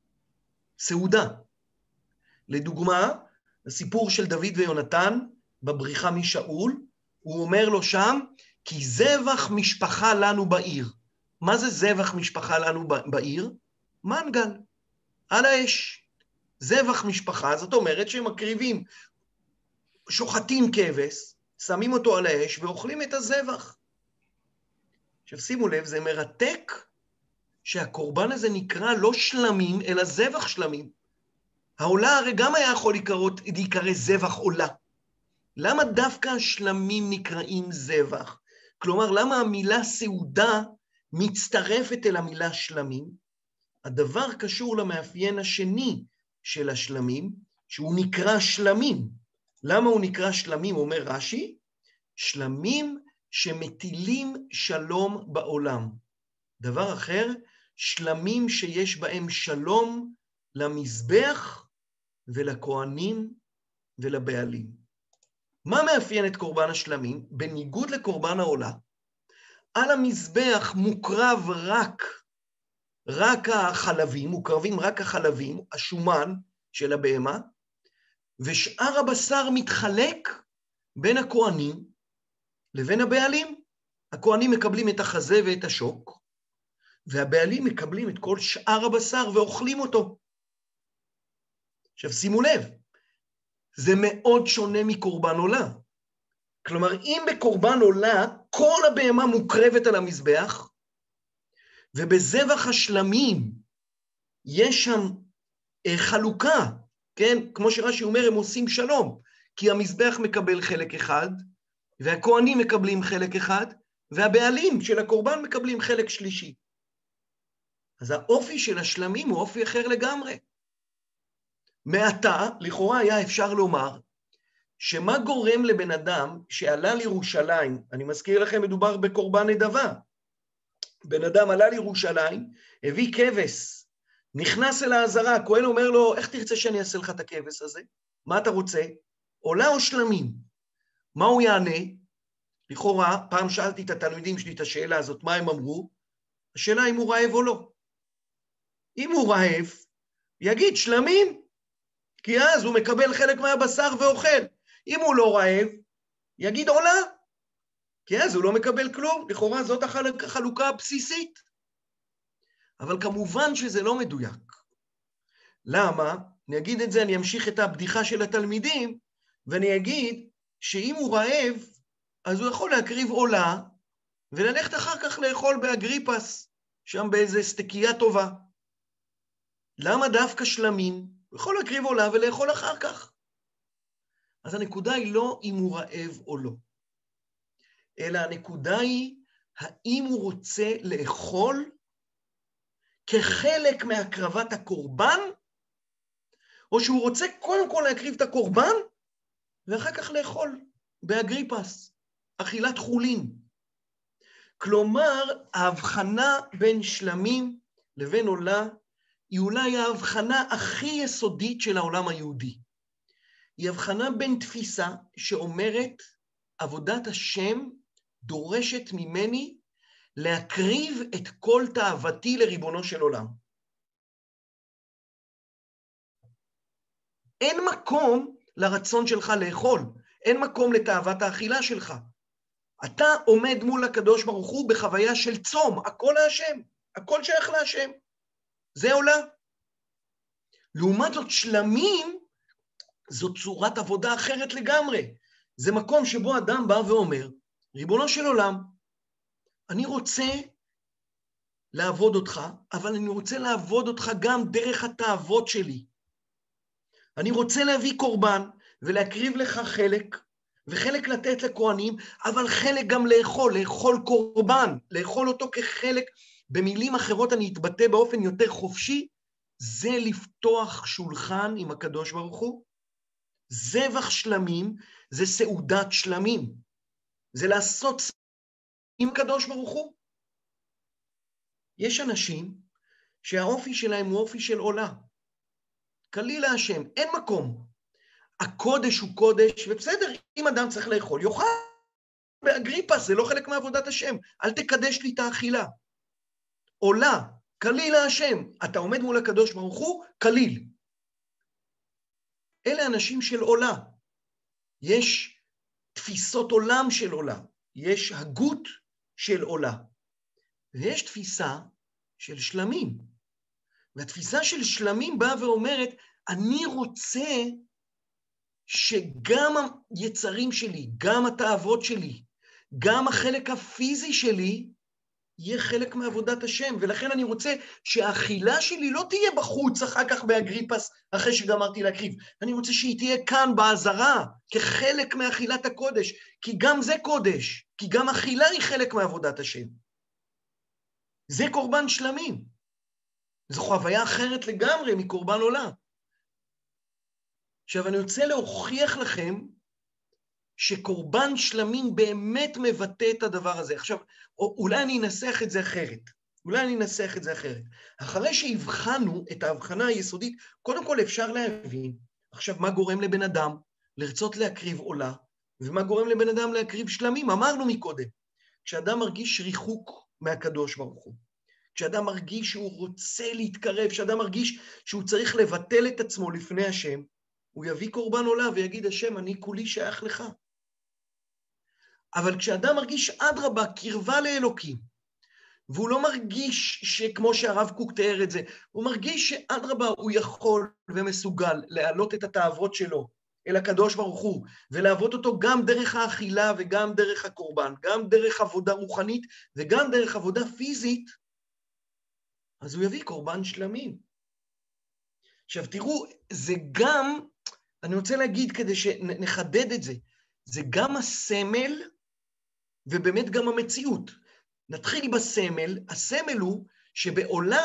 סעודה. לדוגמה, הסיפור של דוד ויונתן בבריחה משאול, הוא אומר לו שם, כי זבח משפחה לנו בעיר. מה זה זבח משפחה לנו בעיר? מנגל, על האש. זבח משפחה, זאת אומרת שהם מקריבים, שוחטים כבש, שמים אותו על האש ואוכלים את הזבח. עכשיו שימו לב, זה מרתק שהקורבן הזה נקרא לא שלמים, אלא זבח שלמים. העולה הרי גם היה יכול להיקרות, להיקרא זבח עולה. למה דווקא השלמים נקראים זבח? כלומר, למה המילה סעודה מצטרפת אל המילה שלמים? הדבר קשור למאפיין השני של השלמים, שהוא נקרא שלמים. למה הוא נקרא שלמים? אומר רש"י, שלמים שמטילים שלום בעולם. דבר אחר, שלמים שיש בהם שלום למזבח ולכהנים ולבעלים. מה מאפיין את קורבן השלמים? בניגוד לקורבן העולה, על המזבח מוקרב רק, רק החלבים, מוקרבים רק החלבים, השומן של הבהמה, ושאר הבשר מתחלק בין הכהנים לבין הבעלים. הכהנים מקבלים את החזה ואת השוק, והבעלים מקבלים את כל שאר הבשר ואוכלים אותו. עכשיו שימו לב, זה מאוד שונה מקורבן עולה. כלומר, אם בקורבן עולה, כל הבהמה מוקרבת על המזבח, ובזבח השלמים יש שם חלוקה, כן? כמו שרש"י אומר, הם עושים שלום, כי המזבח מקבל חלק אחד, והכהנים מקבלים חלק אחד, והבעלים של הקורבן מקבלים חלק שלישי. אז האופי של השלמים הוא אופי אחר לגמרי. מעתה, לכאורה היה אפשר לומר, שמה גורם לבן אדם שעלה לירושלים, אני מזכיר לכם, מדובר בקורבן נדבה, בן אדם עלה לירושלים, הביא כבש, נכנס אל העזרה, הכהן אומר לו, איך תרצה שאני אעשה לך את הכבש הזה? מה אתה רוצה? עולה או שלמים? מה הוא יענה? לכאורה, פעם שאלתי את התלמידים שלי את השאלה הזאת, מה הם אמרו? השאלה אם הוא רעב או לא. אם הוא רעב, יגיד שלמים, כי אז הוא מקבל חלק מהבשר ואוכל. אם הוא לא רעב, יגיד עולה, כי אז הוא לא מקבל כלום. לכאורה זאת החלוקה הבסיסית. אבל כמובן שזה לא מדויק. למה? אני אגיד את זה, אני אמשיך את הבדיחה של התלמידים, ואני אגיד שאם הוא רעב, אז הוא יכול להקריב עולה, וללכת אחר כך לאכול באגריפס, שם באיזה סטקייה טובה. למה דווקא שלמים? הוא יכול להקריב עולה ולאכול אחר כך. אז הנקודה היא לא אם הוא רעב או לא, אלא הנקודה היא האם הוא רוצה לאכול כחלק מהקרבת הקורבן, או שהוא רוצה קודם כל להקריב את הקורבן, ואחר כך לאכול באגריפס, אכילת חולין. כלומר, ההבחנה בין שלמים לבין עולה, היא אולי ההבחנה הכי יסודית של העולם היהודי. היא הבחנה בין תפיסה שאומרת, עבודת השם דורשת ממני להקריב את כל תאוותי לריבונו של עולם. אין מקום לרצון שלך לאכול, אין מקום לתאוות האכילה שלך. אתה עומד מול הקדוש ברוך הוא בחוויה של צום, הכל להשם, הכל שייך להשם. זה עולה. לעומת זאת שלמים, זו צורת עבודה אחרת לגמרי. זה מקום שבו אדם בא ואומר, ריבונו של עולם, אני רוצה לעבוד אותך, אבל אני רוצה לעבוד אותך גם דרך התאוות שלי. אני רוצה להביא קורבן ולהקריב לך חלק, וחלק לתת לכהנים, אבל חלק גם לאכול, לאכול קורבן, לאכול אותו כחלק. במילים אחרות אני אתבטא באופן יותר חופשי, זה לפתוח שולחן עם הקדוש ברוך הוא. זבח שלמים זה סעודת שלמים. זה לעשות עם הקדוש ברוך הוא. יש אנשים שהאופי שלהם הוא אופי של עולה. כליל השם, אין מקום. הקודש הוא קודש, ובסדר, אם אדם צריך לאכול, יאכל. באגריפס, זה לא חלק מעבודת השם. אל תקדש לי את האכילה. עולה, כליל השם. אתה עומד מול הקדוש ברוך הוא, כליל. אלה אנשים של עולה. יש תפיסות עולם של עולה. יש הגות של עולה. ויש תפיסה של שלמים. והתפיסה של שלמים באה ואומרת, אני רוצה שגם היצרים שלי, גם התאוות שלי, גם החלק הפיזי שלי, יהיה חלק מעבודת השם. ולכן אני רוצה שהאכילה שלי לא תהיה בחוץ אחר כך באגריפס, אחרי שגמרתי להקריב. אני רוצה שהיא תהיה כאן בעזרה, כחלק מאכילת הקודש, כי גם זה קודש, כי גם אכילה היא חלק מעבודת השם. זה קורבן שלמים. זו חוויה אחרת לגמרי מקורבן עולה. עכשיו, אני רוצה להוכיח לכם שקורבן שלמים באמת מבטא את הדבר הזה. עכשיו, אולי אני אנסח את זה אחרת. אולי אני אנסח את זה אחרת. אחרי שהבחנו את ההבחנה היסודית, קודם כל אפשר להבין, עכשיו, מה גורם לבן אדם לרצות להקריב עולה, ומה גורם לבן אדם להקריב שלמים. אמרנו מקודם, כשאדם מרגיש ריחוק מהקדוש ברוך הוא, כשאדם מרגיש שהוא רוצה להתקרב, כשאדם מרגיש שהוא צריך לבטל את עצמו לפני השם, הוא יביא קורבן עולה ויגיד, השם, אני כולי שייך לך. אבל כשאדם מרגיש אדרבה, קרבה לאלוקים, והוא לא מרגיש שכמו שהרב קוק תיאר את זה, הוא מרגיש שאדרבה הוא יכול ומסוגל להעלות את התאוות שלו אל הקדוש ברוך הוא, ולעבוד אותו גם דרך האכילה וגם דרך הקורבן, גם דרך עבודה רוחנית וגם דרך עבודה פיזית, אז הוא יביא קורבן שלמים. עכשיו תראו, זה גם, אני רוצה להגיד כדי שנחדד את זה, זה גם הסמל ובאמת גם המציאות. נתחיל בסמל, הסמל הוא שבעולה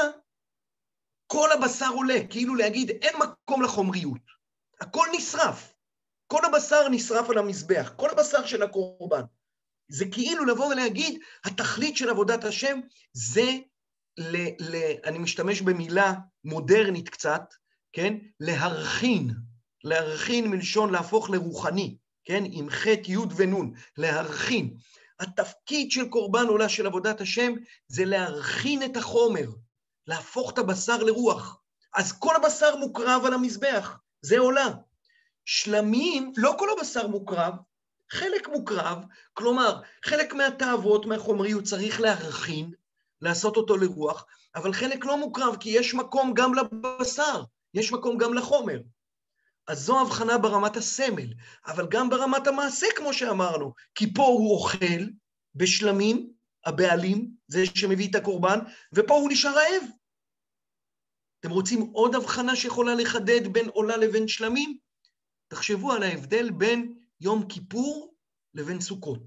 כל הבשר עולה, כאילו להגיד אין מקום לחומריות. הכל נשרף, כל הבשר נשרף על המזבח, כל הבשר של הקורבן. זה כאילו לבוא ולהגיד, התכלית של עבודת השם זה, ל, ל, אני משתמש במילה מודרנית קצת, כן? להרחין, להרחין מלשון להפוך לרוחני, כן? עם חטא י' ונון, להרחין. התפקיד של קורבן עולה של עבודת השם זה להרחין את החומר, להפוך את הבשר לרוח. אז כל הבשר מוקרב על המזבח, זה עולה. שלמים, לא כל הבשר מוקרב, חלק מוקרב, כלומר, חלק מהתאוות, מהחומריות צריך להרחין, לעשות אותו לרוח, אבל חלק לא מוקרב, כי יש מקום גם לבשר, יש מקום גם לחומר. אז זו הבחנה ברמת הסמל, אבל גם ברמת המעשה, כמו שאמרנו, כי פה הוא אוכל בשלמים, הבעלים, זה שמביא את הקורבן, ופה הוא נשאר רעב. אתם רוצים עוד הבחנה שיכולה לחדד בין עולה לבין שלמים? תחשבו על ההבדל בין יום כיפור לבין סוכות.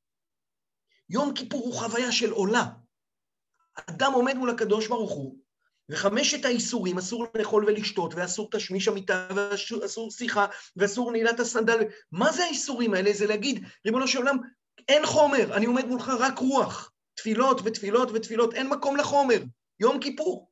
יום כיפור הוא חוויה של עולה. אדם עומד מול הקדוש ברוך הוא, וחמשת האיסורים, אסור לאכול ולשתות, ואסור תשמיש המיטה, ואסור שיחה, ואסור נעילת הסנדל. מה זה האיסורים האלה? זה להגיד, ריבונו של עולם, אין חומר, אני עומד מולך רק רוח. תפילות ותפילות ותפילות, אין מקום לחומר. יום כיפור.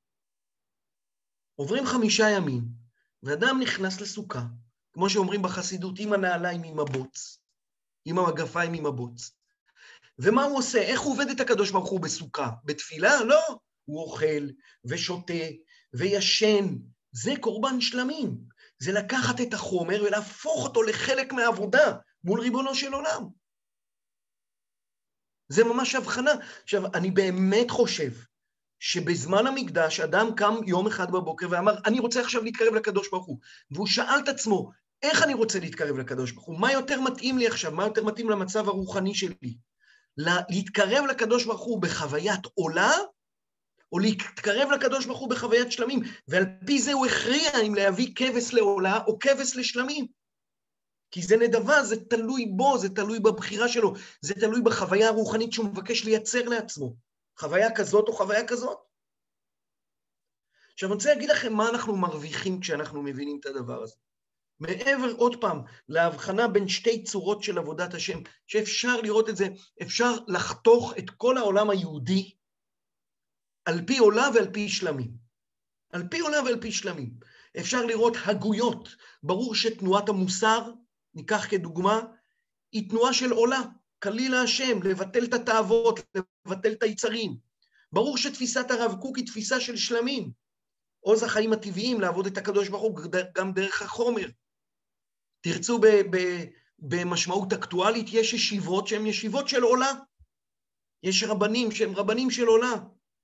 עוברים חמישה ימים, ואדם נכנס לסוכה, כמו שאומרים בחסידות, עם הנעליים עם הבוץ, עם המגפיים עם הבוץ. ומה הוא עושה? איך הוא עובד את הקדוש ברוך הוא בסוכה? בתפילה? לא. הוא אוכל ושותה וישן. זה קורבן שלמים. זה לקחת את החומר ולהפוך אותו לחלק מהעבודה מול ריבונו של עולם. זה ממש הבחנה. עכשיו, אני באמת חושב שבזמן המקדש אדם קם יום אחד בבוקר ואמר, אני רוצה עכשיו להתקרב לקדוש ברוך הוא. והוא שאל את עצמו, איך אני רוצה להתקרב לקדוש ברוך הוא? מה יותר מתאים לי עכשיו? מה יותר מתאים למצב הרוחני שלי? להתקרב לקדוש ברוך הוא בחוויית עולה, או להתקרב לקדוש ברוך הוא בחוויית שלמים, ועל פי זה הוא הכריע אם להביא כבש לעולה או כבש לשלמים. כי זה נדבה, זה תלוי בו, זה תלוי בבחירה שלו, זה תלוי בחוויה הרוחנית שהוא מבקש לייצר לעצמו. חוויה כזאת או חוויה כזאת. עכשיו, אני רוצה להגיד לכם מה אנחנו מרוויחים כשאנחנו מבינים את הדבר הזה. מעבר, עוד פעם, להבחנה בין שתי צורות של עבודת השם, שאפשר לראות את זה, אפשר לחתוך את כל העולם היהודי, על פי עולה ועל פי שלמים. על פי עולה ועל פי שלמים. אפשר לראות הגויות. ברור שתנועת המוסר, ניקח כדוגמה, היא תנועה של עולה. כליל השם, לבטל את התאוות, לבטל את היצרים. ברור שתפיסת הרב קוק היא תפיסה של שלמים. עוז החיים הטבעיים, לעבוד את הקדוש ברוך הוא גם דרך החומר. תרצו ב- ב- במשמעות אקטואלית, יש ישיבות שהן ישיבות של עולה. יש רבנים שהם רבנים של עולה.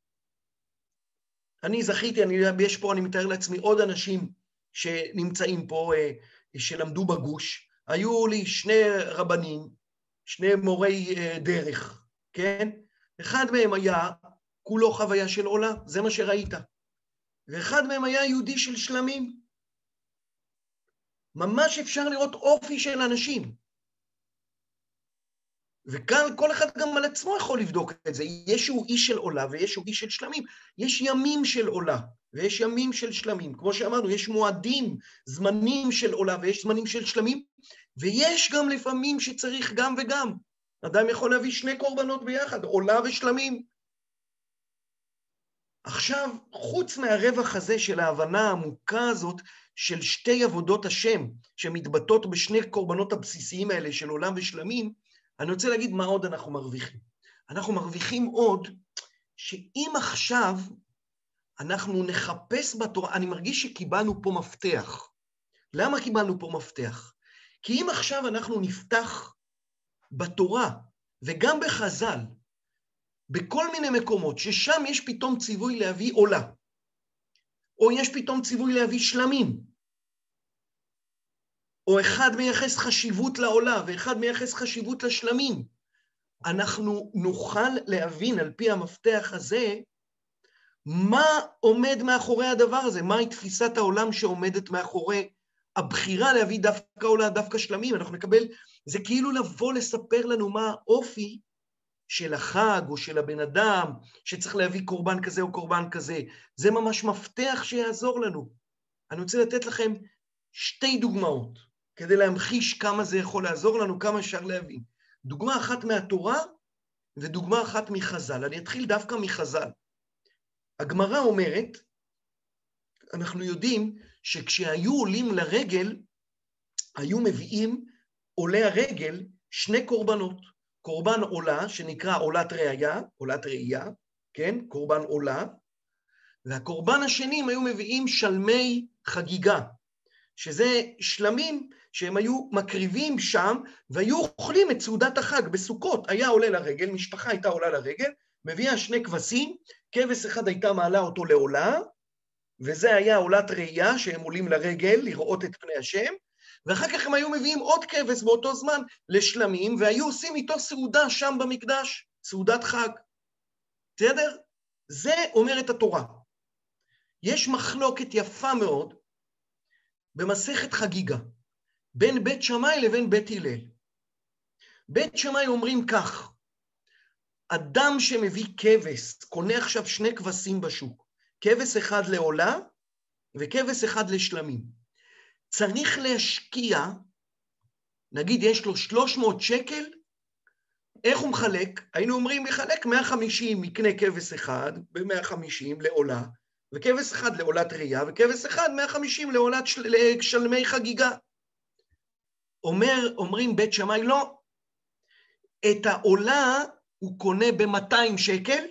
אני זכיתי, אני, יש פה, אני מתאר לעצמי, עוד אנשים שנמצאים פה, שלמדו בגוש. היו לי שני רבנים, שני מורי דרך, כן? אחד מהם היה כולו חוויה של עולה, זה מה שראית. ואחד מהם היה יהודי של שלמים. ממש אפשר לראות אופי של אנשים. וכאן כל אחד גם על עצמו יכול לבדוק את זה. יש שהוא איש של עולה ויש שהוא איש של שלמים. יש ימים של עולה ויש ימים של שלמים. כמו שאמרנו, יש מועדים, זמנים של עולה ויש זמנים של שלמים, ויש גם לפעמים שצריך גם וגם. אדם יכול להביא שני קורבנות ביחד, עולה ושלמים. עכשיו, חוץ מהרווח הזה של ההבנה העמוקה הזאת של שתי עבודות השם, שמתבטאות בשני קורבנות הבסיסיים האלה של עולם ושלמים, אני רוצה להגיד מה עוד אנחנו מרוויחים. אנחנו מרוויחים עוד שאם עכשיו אנחנו נחפש בתורה, אני מרגיש שקיבלנו פה מפתח. למה קיבלנו פה מפתח? כי אם עכשיו אנחנו נפתח בתורה וגם בחז"ל, בכל מיני מקומות, ששם יש פתאום ציווי להביא עולה, או יש פתאום ציווי להביא שלמים, או אחד מייחס חשיבות לעולה, ואחד מייחס חשיבות לשלמים, אנחנו נוכל להבין על פי המפתח הזה, מה עומד מאחורי הדבר הזה, מהי תפיסת העולם שעומדת מאחורי הבחירה להביא דווקא עולה, דווקא שלמים. אנחנו נקבל, זה כאילו לבוא לספר לנו מה האופי של החג או של הבן אדם, שצריך להביא קורבן כזה או קורבן כזה. זה ממש מפתח שיעזור לנו. אני רוצה לתת לכם שתי דוגמאות, כדי להמחיש כמה זה יכול לעזור לנו, כמה אפשר להבין. דוגמה אחת מהתורה ודוגמה אחת מחז"ל. אני אתחיל דווקא מחז"ל. הגמרא אומרת, אנחנו יודעים שכשהיו עולים לרגל, היו מביאים עולי הרגל שני קורבנות. קורבן עולה, שנקרא עולת ראייה, עולת ראייה, כן? קורבן עולה. והקורבן השני, הם היו מביאים שלמי חגיגה, שזה שלמים שהם היו מקריבים שם, והיו אוכלים את סעודת החג בסוכות. היה עולה לרגל, משפחה הייתה עולה לרגל, מביאה שני כבשים, כבש אחד הייתה מעלה אותו לעולה, וזה היה עולת ראייה שהם עולים לרגל לראות את פני השם, ואחר כך הם היו מביאים עוד כבש באותו זמן לשלמים, והיו עושים איתו סעודה שם במקדש, סעודת חג. בסדר? זה אומרת התורה. יש מחלוקת יפה מאוד במסכת חגיגה, בין בית שמאי לבין בית הלל. בית שמאי אומרים כך, אדם שמביא כבש, קונה עכשיו שני כבשים בשוק, כבש אחד לעולה וכבש אחד לשלמים. צריך להשקיע, נגיד יש לו שלוש מאות שקל, איך הוא מחלק? היינו אומרים לחלק מאה וחמישים יקנה כבש אחד ב-מאה וחמישים לעולה, וכבש אחד לעולת ראייה, וכבש אחד מאה וחמישים לעולת של... לשלמי חגיגה. אומר, אומרים בית שמאי, לא. את העולה הוא קונה ב-מאתיים שקל,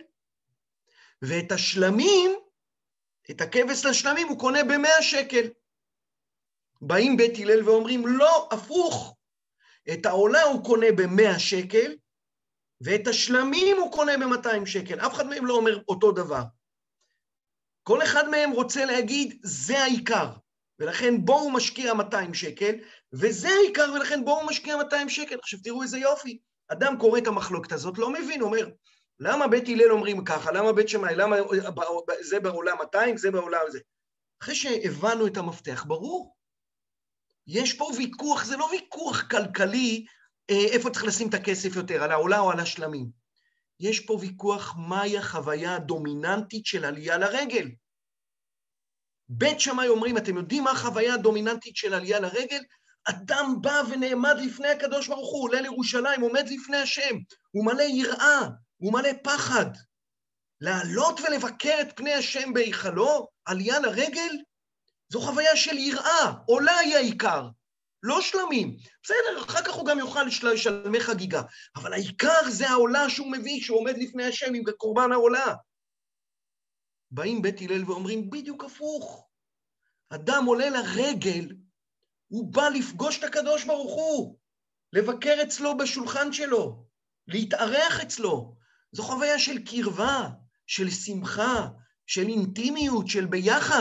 ואת השלמים, את הכבש לשלמים, הוא קונה ב-מאה שקל. באים בית הלל ואומרים, לא, הפוך. את העולה הוא קונה ב-מאה שקל, ואת השלמים הוא קונה ב-מאתיים שקל. אף אחד מהם לא אומר אותו דבר. כל אחד מהם רוצה להגיד, זה העיקר, ולכן בואו משקיע מאתיים שקל, וזה העיקר, ולכן בואו משקיע מאתיים שקל. עכשיו תראו איזה יופי. אדם קורא את המחלוקת הזאת, לא מבין, אומר, למה בית הלל אומרים ככה, למה בית שמאי, למה זה בעולם מאתיים, זה בעולם זה. אחרי שהבנו את המפתח, ברור, יש פה ויכוח, זה לא ויכוח כלכלי, איפה צריך לשים את הכסף יותר, על העולה או על השלמים. יש פה ויכוח מהי החוויה הדומיננטית של עלייה לרגל. בית שמאי אומרים, אתם יודעים מה החוויה הדומיננטית של עלייה לרגל? אדם בא ונעמד לפני הקדוש ברוך הוא, עולה לירושלים, עומד לפני השם, הוא מלא יראה, הוא מלא פחד. לעלות ולבקר את פני השם בהיכלו, עלייה לרגל, זו חוויה של יראה, עולה היא העיקר, לא שלמים. בסדר, אחר כך הוא גם יוכל שלמי חגיגה, אבל העיקר זה העולה שהוא מביא, שהוא עומד לפני השם עם קורבן העולה. באים בית הלל ואומרים, בדיוק הפוך. אדם עולה לרגל, הוא בא לפגוש את הקדוש ברוך הוא, לבקר אצלו בשולחן שלו, להתארח אצלו. זו חוויה של קרבה, של שמחה, של אינטימיות, של ביחד.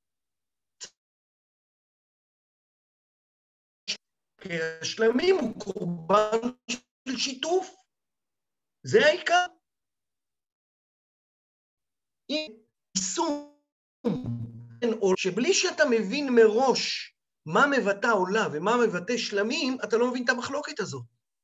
כשלמים הוא קורבן של שיתוף. זה העיקר. יישום, שבלי שאתה מבין מראש מה מבטא עולה ומה מבטא שלמים, אתה לא מבין את המחלוקת הזאת.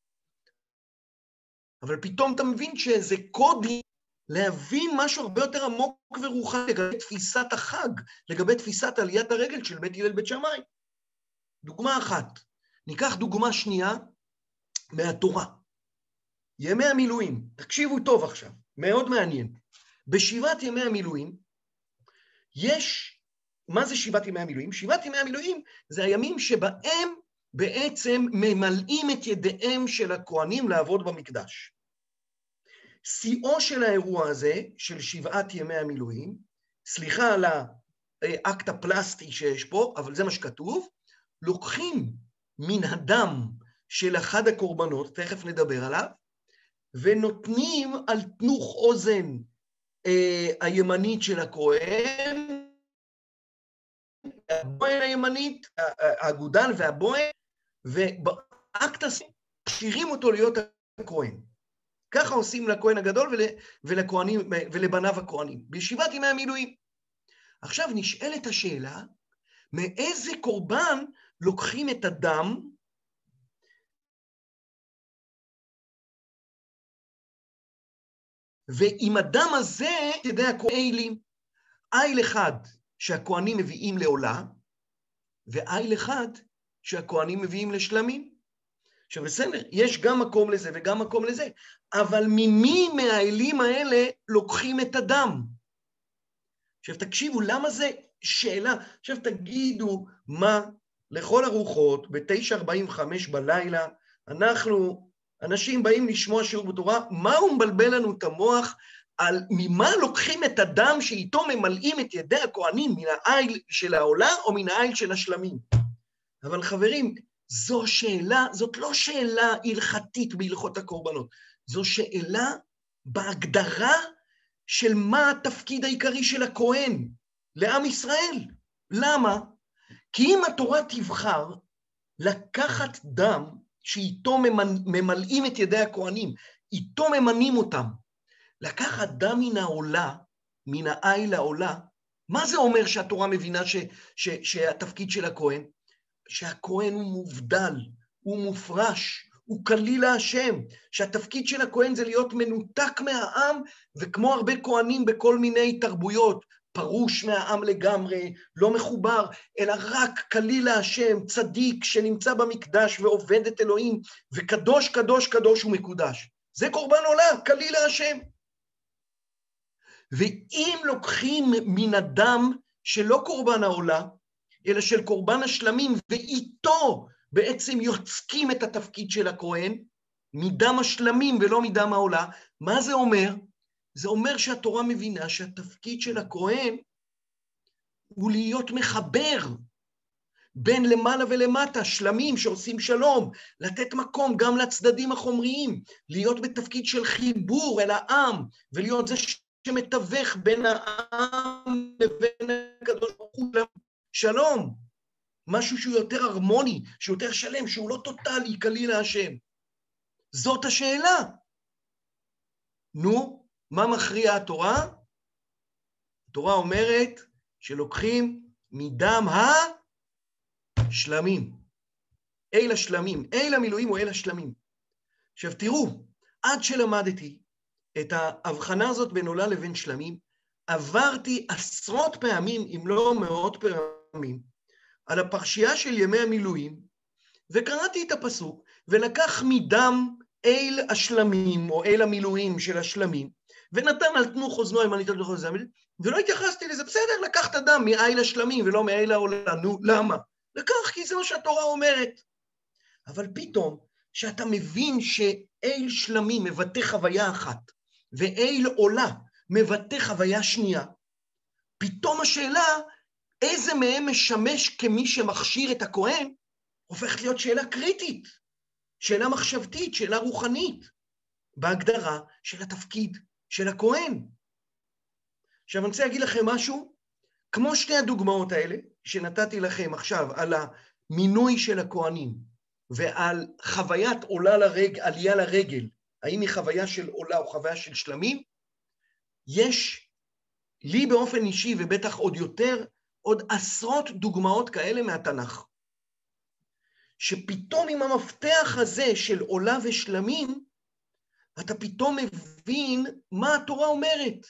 אבל פתאום אתה מבין שזה קודי להבין משהו הרבה יותר עמוק ורוחני לגבי תפיסת החג, לגבי תפיסת עליית הרגל של בית הלל בית שמאי. דוגמה אחת. ניקח דוגמה שנייה מהתורה. ימי המילואים. תקשיבו טוב עכשיו, מאוד מעניין. בשבעת ימי המילואים יש, מה זה שבעת ימי המילואים? שבעת ימי המילואים זה הימים שבהם בעצם ממלאים את ידיהם של הכהנים לעבוד במקדש. שיאו של האירוע הזה, של שבעת ימי המילואים, סליחה על האקט הפלסטי שיש פה, אבל זה מה שכתוב, לוקחים מן הדם של אחד הקורבנות, תכף נדבר עליו, ונותנים על תנוך אוזן אה, הימנית של הכהן, הבוהן הימנית, האגודל והבוהן, ובאקט הזה מכשירים אותו להיות הכהן. ככה עושים לכהן הגדול ול, ולכהנים, ולבניו הכהנים, בישיבת ימי המילואים. עכשיו נשאלת השאלה, מאיזה קורבן לוקחים את הדם, ועם הדם הזה, אתה יודע, הכהנים, איל אחד שהכהנים מביאים לעולה, ואיל אחד שהכהנים מביאים לשלמים. עכשיו בסדר, יש גם מקום לזה וגם מקום לזה, אבל ממי מהאלים האלה לוקחים את הדם? עכשיו תקשיבו, למה זה שאלה? עכשיו תגידו מה לכל הרוחות, ב-תשע ארבעים וחמש בלילה, אנחנו, אנשים באים לשמוע שיעור בתורה, מה הוא מבלבל לנו את המוח על ממה לוקחים את הדם שאיתו ממלאים את ידי הכהנים, מן העיל של העולה או מן העיל של השלמים? אבל חברים, זו שאלה, זאת לא שאלה הלכתית בהלכות הקורבנות, זו שאלה בהגדרה של מה התפקיד העיקרי של הכהן לעם ישראל. למה? כי אם התורה תבחר לקחת דם שאיתו ממלאים את ידי הכהנים, איתו ממנים אותם, לקחת דם מן העולה, מן העיל לעולה, מה זה אומר שהתורה מבינה ש, ש, שהתפקיד של הכהן? שהכהן הוא מובדל, הוא מופרש, הוא כליל להשם, שהתפקיד של הכהן זה להיות מנותק מהעם, וכמו הרבה כהנים בכל מיני תרבויות, פרוש מהעם לגמרי, לא מחובר, אלא רק כליל להשם, צדיק שנמצא במקדש ועובד את אלוהים, וקדוש קדוש קדוש ומקודש. זה קורבן עולה, כליל להשם. ואם לוקחים מן הדם שלא קורבן העולה, אלא של קורבן השלמים, ואיתו בעצם יוצקים את התפקיד של הכהן, מדם השלמים ולא מדם העולה, מה זה אומר? זה אומר שהתורה מבינה שהתפקיד של הכהן הוא להיות מחבר בין למעלה ולמטה, שלמים שעושים שלום, לתת מקום גם לצדדים החומריים, להיות בתפקיד של חיבור אל העם, ולהיות זה שמתווך בין העם לבין הקדוש ברוך הוא, שלום, משהו שהוא יותר הרמוני, שהוא יותר שלם, שהוא לא טוטלי, כליל להשם. זאת השאלה. נו, מה מכריע התורה? התורה אומרת שלוקחים מדם השלמים. אל השלמים, אל המילואים או אל השלמים. עכשיו תראו, עד שלמדתי את ההבחנה הזאת בין עולה לבין שלמים, עברתי עשרות פעמים, אם לא מאות פעמים, על הפרשייה של ימי המילואים, וקראתי את הפסוק, ולקח מדם אל השלמים, או אל המילואים של השלמים, ונתן על תנוך אוזנו הימנית על תנוך אוזנו, ולא התייחסתי לזה, בסדר, לקח את הדם מאל השלמים, ולא מאל העולה, נו, למה? לקח, כי זה מה שהתורה אומרת. אבל פתאום, שאתה מבין שאל שלמים מבטא חוויה אחת, ואל עולה מבטא חוויה שנייה, פתאום השאלה, איזה מהם משמש כמי שמכשיר את הכהן, הופכת להיות שאלה קריטית, שאלה מחשבתית, שאלה רוחנית, בהגדרה של התפקיד של הכהן. עכשיו אני רוצה להגיד לכם משהו, כמו שתי הדוגמאות האלה, שנתתי לכם עכשיו על המינוי של הכהנים, ועל חוויית עולה לרגל, עלייה לרגל, האם היא חוויה של עולה או חוויה של שלמים, יש לי באופן אישי, ובטח עוד יותר, עוד עשרות דוגמאות כאלה מהתנ"ך. שפתאום עם המפתח הזה של עולה ושלמים, אתה פתאום מבין מה התורה אומרת.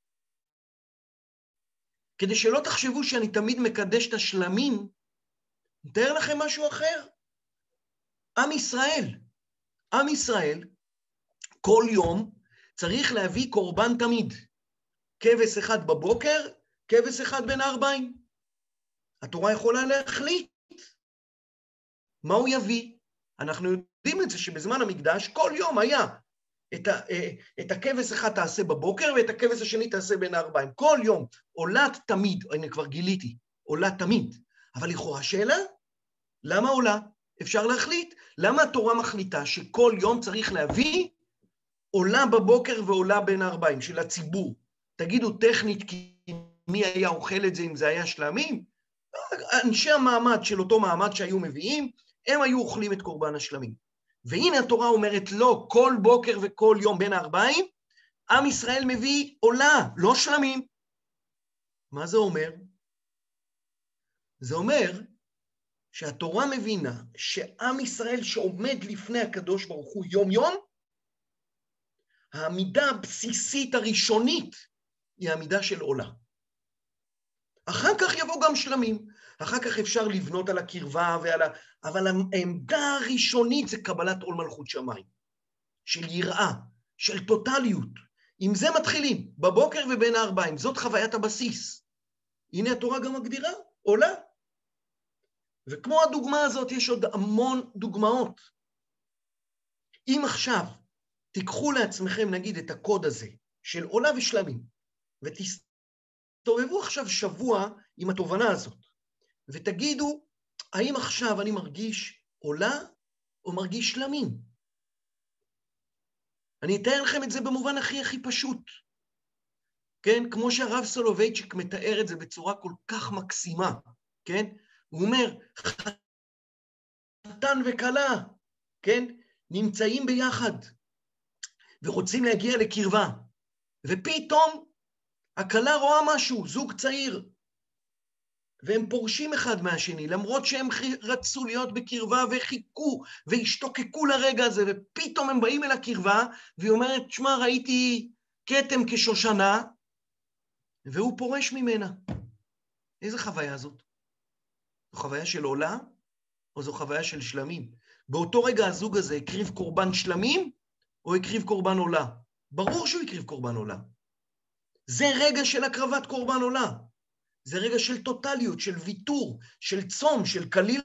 כדי שלא תחשבו שאני תמיד מקדש את השלמים, נתאר לכם משהו אחר. עם ישראל, עם ישראל, כל יום צריך להביא קורבן תמיד. כבש אחד בבוקר, כבש אחד בין הארבעים. התורה יכולה להחליט מה הוא יביא. אנחנו יודעים את זה שבזמן המקדש כל יום היה את, ה, את הכבש אחד תעשה בבוקר ואת הכבש השני תעשה בין הארבעים. כל יום, עולת תמיד, אני כבר גיליתי, עולה תמיד. אבל לכאורה שאלה, למה עולה? אפשר להחליט. למה התורה מחליטה שכל יום צריך להביא עולה בבוקר ועולה בין הארבעים של הציבור? תגידו טכנית כי מי היה אוכל את זה אם זה היה שלמים? אנשי המעמד של אותו מעמד שהיו מביאים, הם היו אוכלים את קורבן השלמים. והנה התורה אומרת לא, כל בוקר וכל יום בין הארבעים, עם ישראל מביא עולה, לא שלמים. מה זה אומר? זה אומר שהתורה מבינה שעם ישראל שעומד לפני הקדוש ברוך הוא יום יום, העמידה הבסיסית הראשונית היא העמידה של עולה. אחר כך יבוא גם שלמים, אחר כך אפשר לבנות על הקרבה ועל ה... אבל העמדה הראשונית זה קבלת עול מלכות שמיים, של יראה, של טוטליות. עם זה מתחילים, בבוקר ובין הארבעים, זאת חוויית הבסיס. הנה התורה גם מגדירה, עולה. וכמו הדוגמה הזאת יש עוד המון דוגמאות. אם עכשיו תיקחו לעצמכם נגיד את הקוד הזה של עולה ושלמים, ותסתובבו עכשיו שבוע עם התובנה הזאת, ותגידו, האם עכשיו אני מרגיש עולה או מרגיש שלמים? אני אתאר לכם את זה במובן הכי הכי פשוט. כן? כמו שהרב סולובייצ'יק מתאר את זה בצורה כל כך מקסימה, כן? הוא אומר, חתן וכלה, כן? נמצאים ביחד, ורוצים להגיע לקרבה, ופתאום הכלה רואה משהו, זוג צעיר, והם פורשים אחד מהשני, למרות שהם רצו להיות בקרבה וחיכו והשתוקקו לרגע הזה, ופתאום הם באים אל הקרבה, והיא אומרת, שמע, ראיתי כתם כשושנה, והוא פורש ממנה. איזה חוויה זאת? זו חוויה של עולה, או זו חוויה של שלמים? באותו רגע הזוג הזה הקריב קורבן שלמים, או הקריב קורבן עולה? ברור שהוא הקריב קורבן עולה. זה רגע של הקרבת קורבן עולה. זה רגע של טוטליות, של ויתור, של צום, של כליל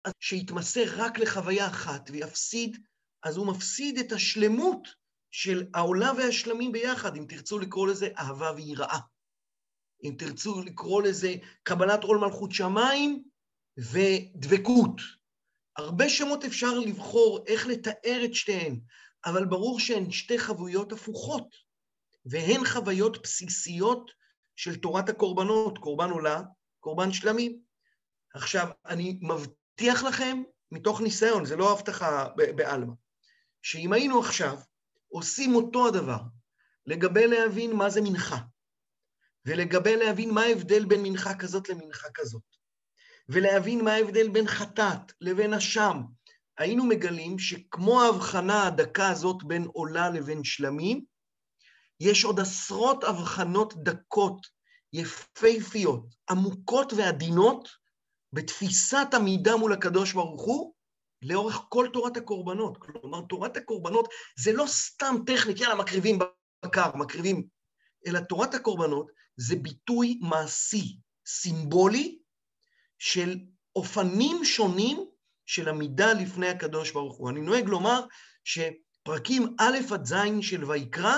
שיתמסר רק לחוויה אחת ויפסיד, אז הוא מפסיד את השלמות של העולה והשלמים ביחד, אם תרצו לקרוא לזה אהבה ויראה. אם תרצו לקרוא לזה קבלת עול מלכות שמיים ודבקות. הרבה שמות אפשר לבחור איך לתאר את שתיהן, אבל ברור שהן שתי חוויות הפוכות, והן חוויות בסיסיות של תורת הקורבנות, קורבן עולה, קורבן שלמים. עכשיו, אני מבטיח לכם, מתוך ניסיון, זה לא הבטחה בעלמא, שאם היינו עכשיו עושים אותו הדבר, לגבי להבין מה זה מנחה, ולגבי להבין מה ההבדל בין מנחה כזאת למנחה כזאת, ולהבין מה ההבדל בין חטאת לבין אשם, היינו מגלים שכמו ההבחנה הדקה הזאת בין עולה לבין שלמים, יש עוד עשרות הבחנות דקות, יפהפיות, עמוקות ועדינות, בתפיסת המידה מול הקדוש ברוך הוא, לאורך כל תורת הקורבנות. כלומר, תורת הקורבנות זה לא סתם טכנית, יאללה, מקריבים בקר, מקריבים, אלא תורת הקורבנות זה ביטוי מעשי, סימבולי, של אופנים שונים של המידה לפני הקדוש ברוך הוא. אני נוהג לומר שפרקים א' עד ז' של ויקרא,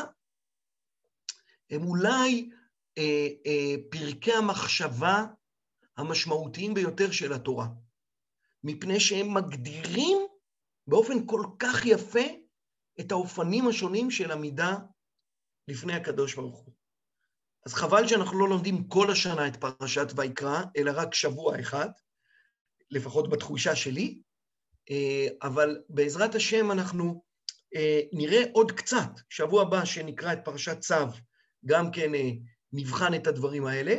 הם אולי אה, אה, פרקי המחשבה המשמעותיים ביותר של התורה, מפני שהם מגדירים באופן כל כך יפה את האופנים השונים של המידה לפני הקדוש ברוך הוא. אז חבל שאנחנו לא לומדים כל השנה את פרשת ויקרא, אלא רק שבוע אחד, לפחות בתחושה שלי, אבל בעזרת השם אנחנו נראה עוד קצת, שבוע הבא שנקרא את פרשת צו, גם כן נבחן את הדברים האלה,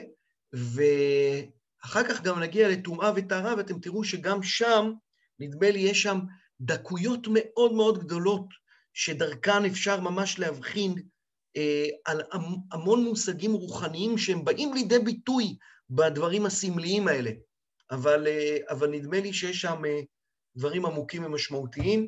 ואחר כך גם נגיע לטומאה וטהרה, ואתם תראו שגם שם, נדמה לי, יש שם דקויות מאוד מאוד גדולות, שדרכן אפשר ממש להבחין על המון מושגים רוחניים שהם באים לידי ביטוי בדברים הסמליים האלה, אבל, אבל נדמה לי שיש שם דברים עמוקים ומשמעותיים.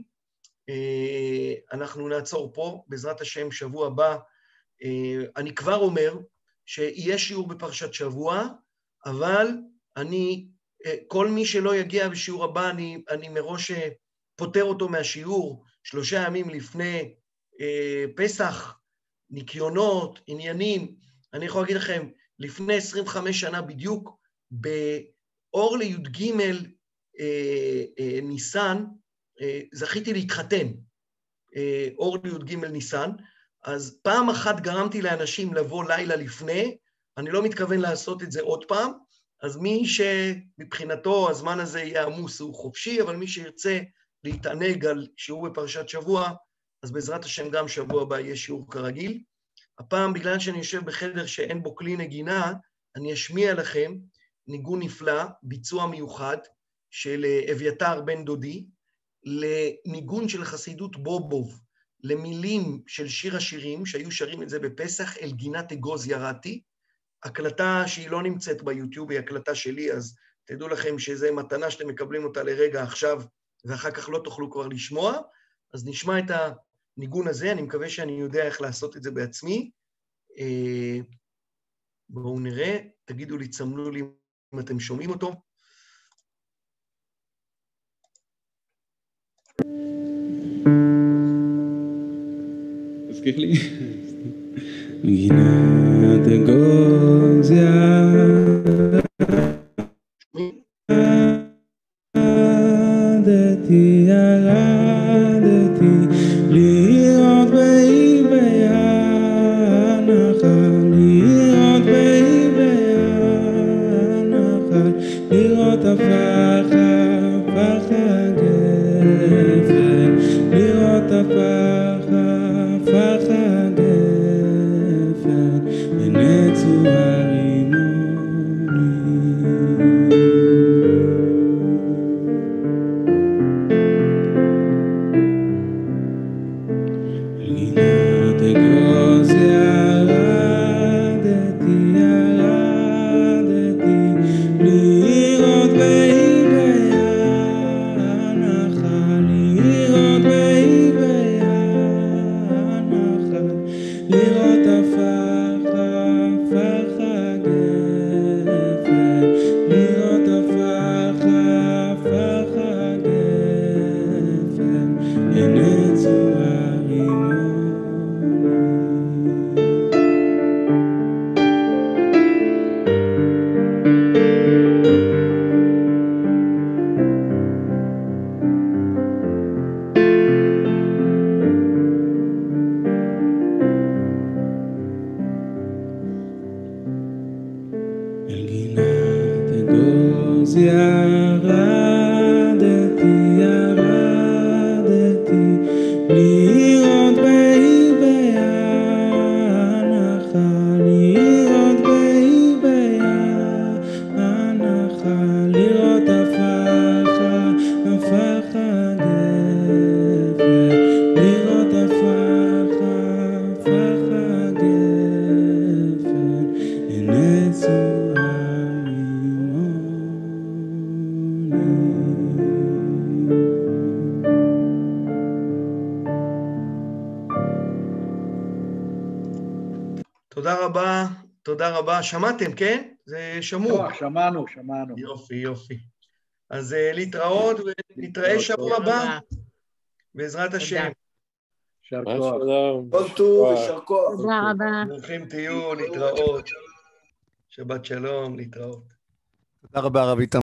אנחנו נעצור פה, בעזרת השם שבוע הבא. אני כבר אומר שיהיה שיעור בפרשת שבוע, אבל אני, כל מי שלא יגיע בשיעור הבא, אני, אני מראש פותר אותו מהשיעור, שלושה ימים לפני פסח, ניקיונות, עניינים. אני יכול להגיד לכם, לפני עשרים וחמש שנה בדיוק, באור לי"ג אה, אה, ניסן, אה, זכיתי להתחתן, אה, אור לי"ג ניסן, אז פעם אחת גרמתי לאנשים לבוא לילה לפני, אני לא מתכוון לעשות את זה עוד פעם, אז מי שמבחינתו הזמן הזה יהיה עמוס הוא חופשי, אבל מי שירצה להתענג על שיעור בפרשת שבוע, אז בעזרת השם גם שבוע הבא יהיה שיעור כרגיל. הפעם, בגלל שאני יושב בחדר שאין בו כלי נגינה, אני אשמיע לכם ניגון נפלא, ביצוע מיוחד של אביתר בן דודי, לניגון של חסידות בובוב, למילים של שיר השירים, שהיו שרים את זה בפסח, אל גינת אגוז ירדתי, הקלטה שהיא לא נמצאת ביוטיוב, היא הקלטה שלי, אז תדעו לכם שזו מתנה שאתם מקבלים אותה לרגע עכשיו, ואחר כך לא תוכלו כבר לשמוע, אז נשמע את הניגון הזה, אני מקווה שאני יודע איך לעשות את זה בעצמי. בואו נראה, תגידו לי, צמנו לי אם אתם שומעים אותו. תזכיר לי. גינת אגוז ירדתי, ירדתי, לראות באיבי הנחל, לראות באיבי הנחל, לראות הפח, הפח הגפן, לראות הפח, הפח הגפן, ונצו לראות הפח, הפח עוז ירדתי, ירדתי, לראות באיבי הנחל, לראות באיבי הנחל, לראות הפחה, הפחה גפן, לראות הפחה, הפחה גפן, הנה צורה תודה רבה, תודה רבה. שמעתם, כן? זה שמעו. טוב, שמענו, שמענו. יופי, יופי. אז uh, להתראות ונתראה שבוע הבא, בעזרת השם. יישר מה כוח. שלום? כל טוב, יישר כוח. תודה רבה. ברוכים תהיו, להתראות. שבת שלום, להתראות. תודה רבה, רב איתמר.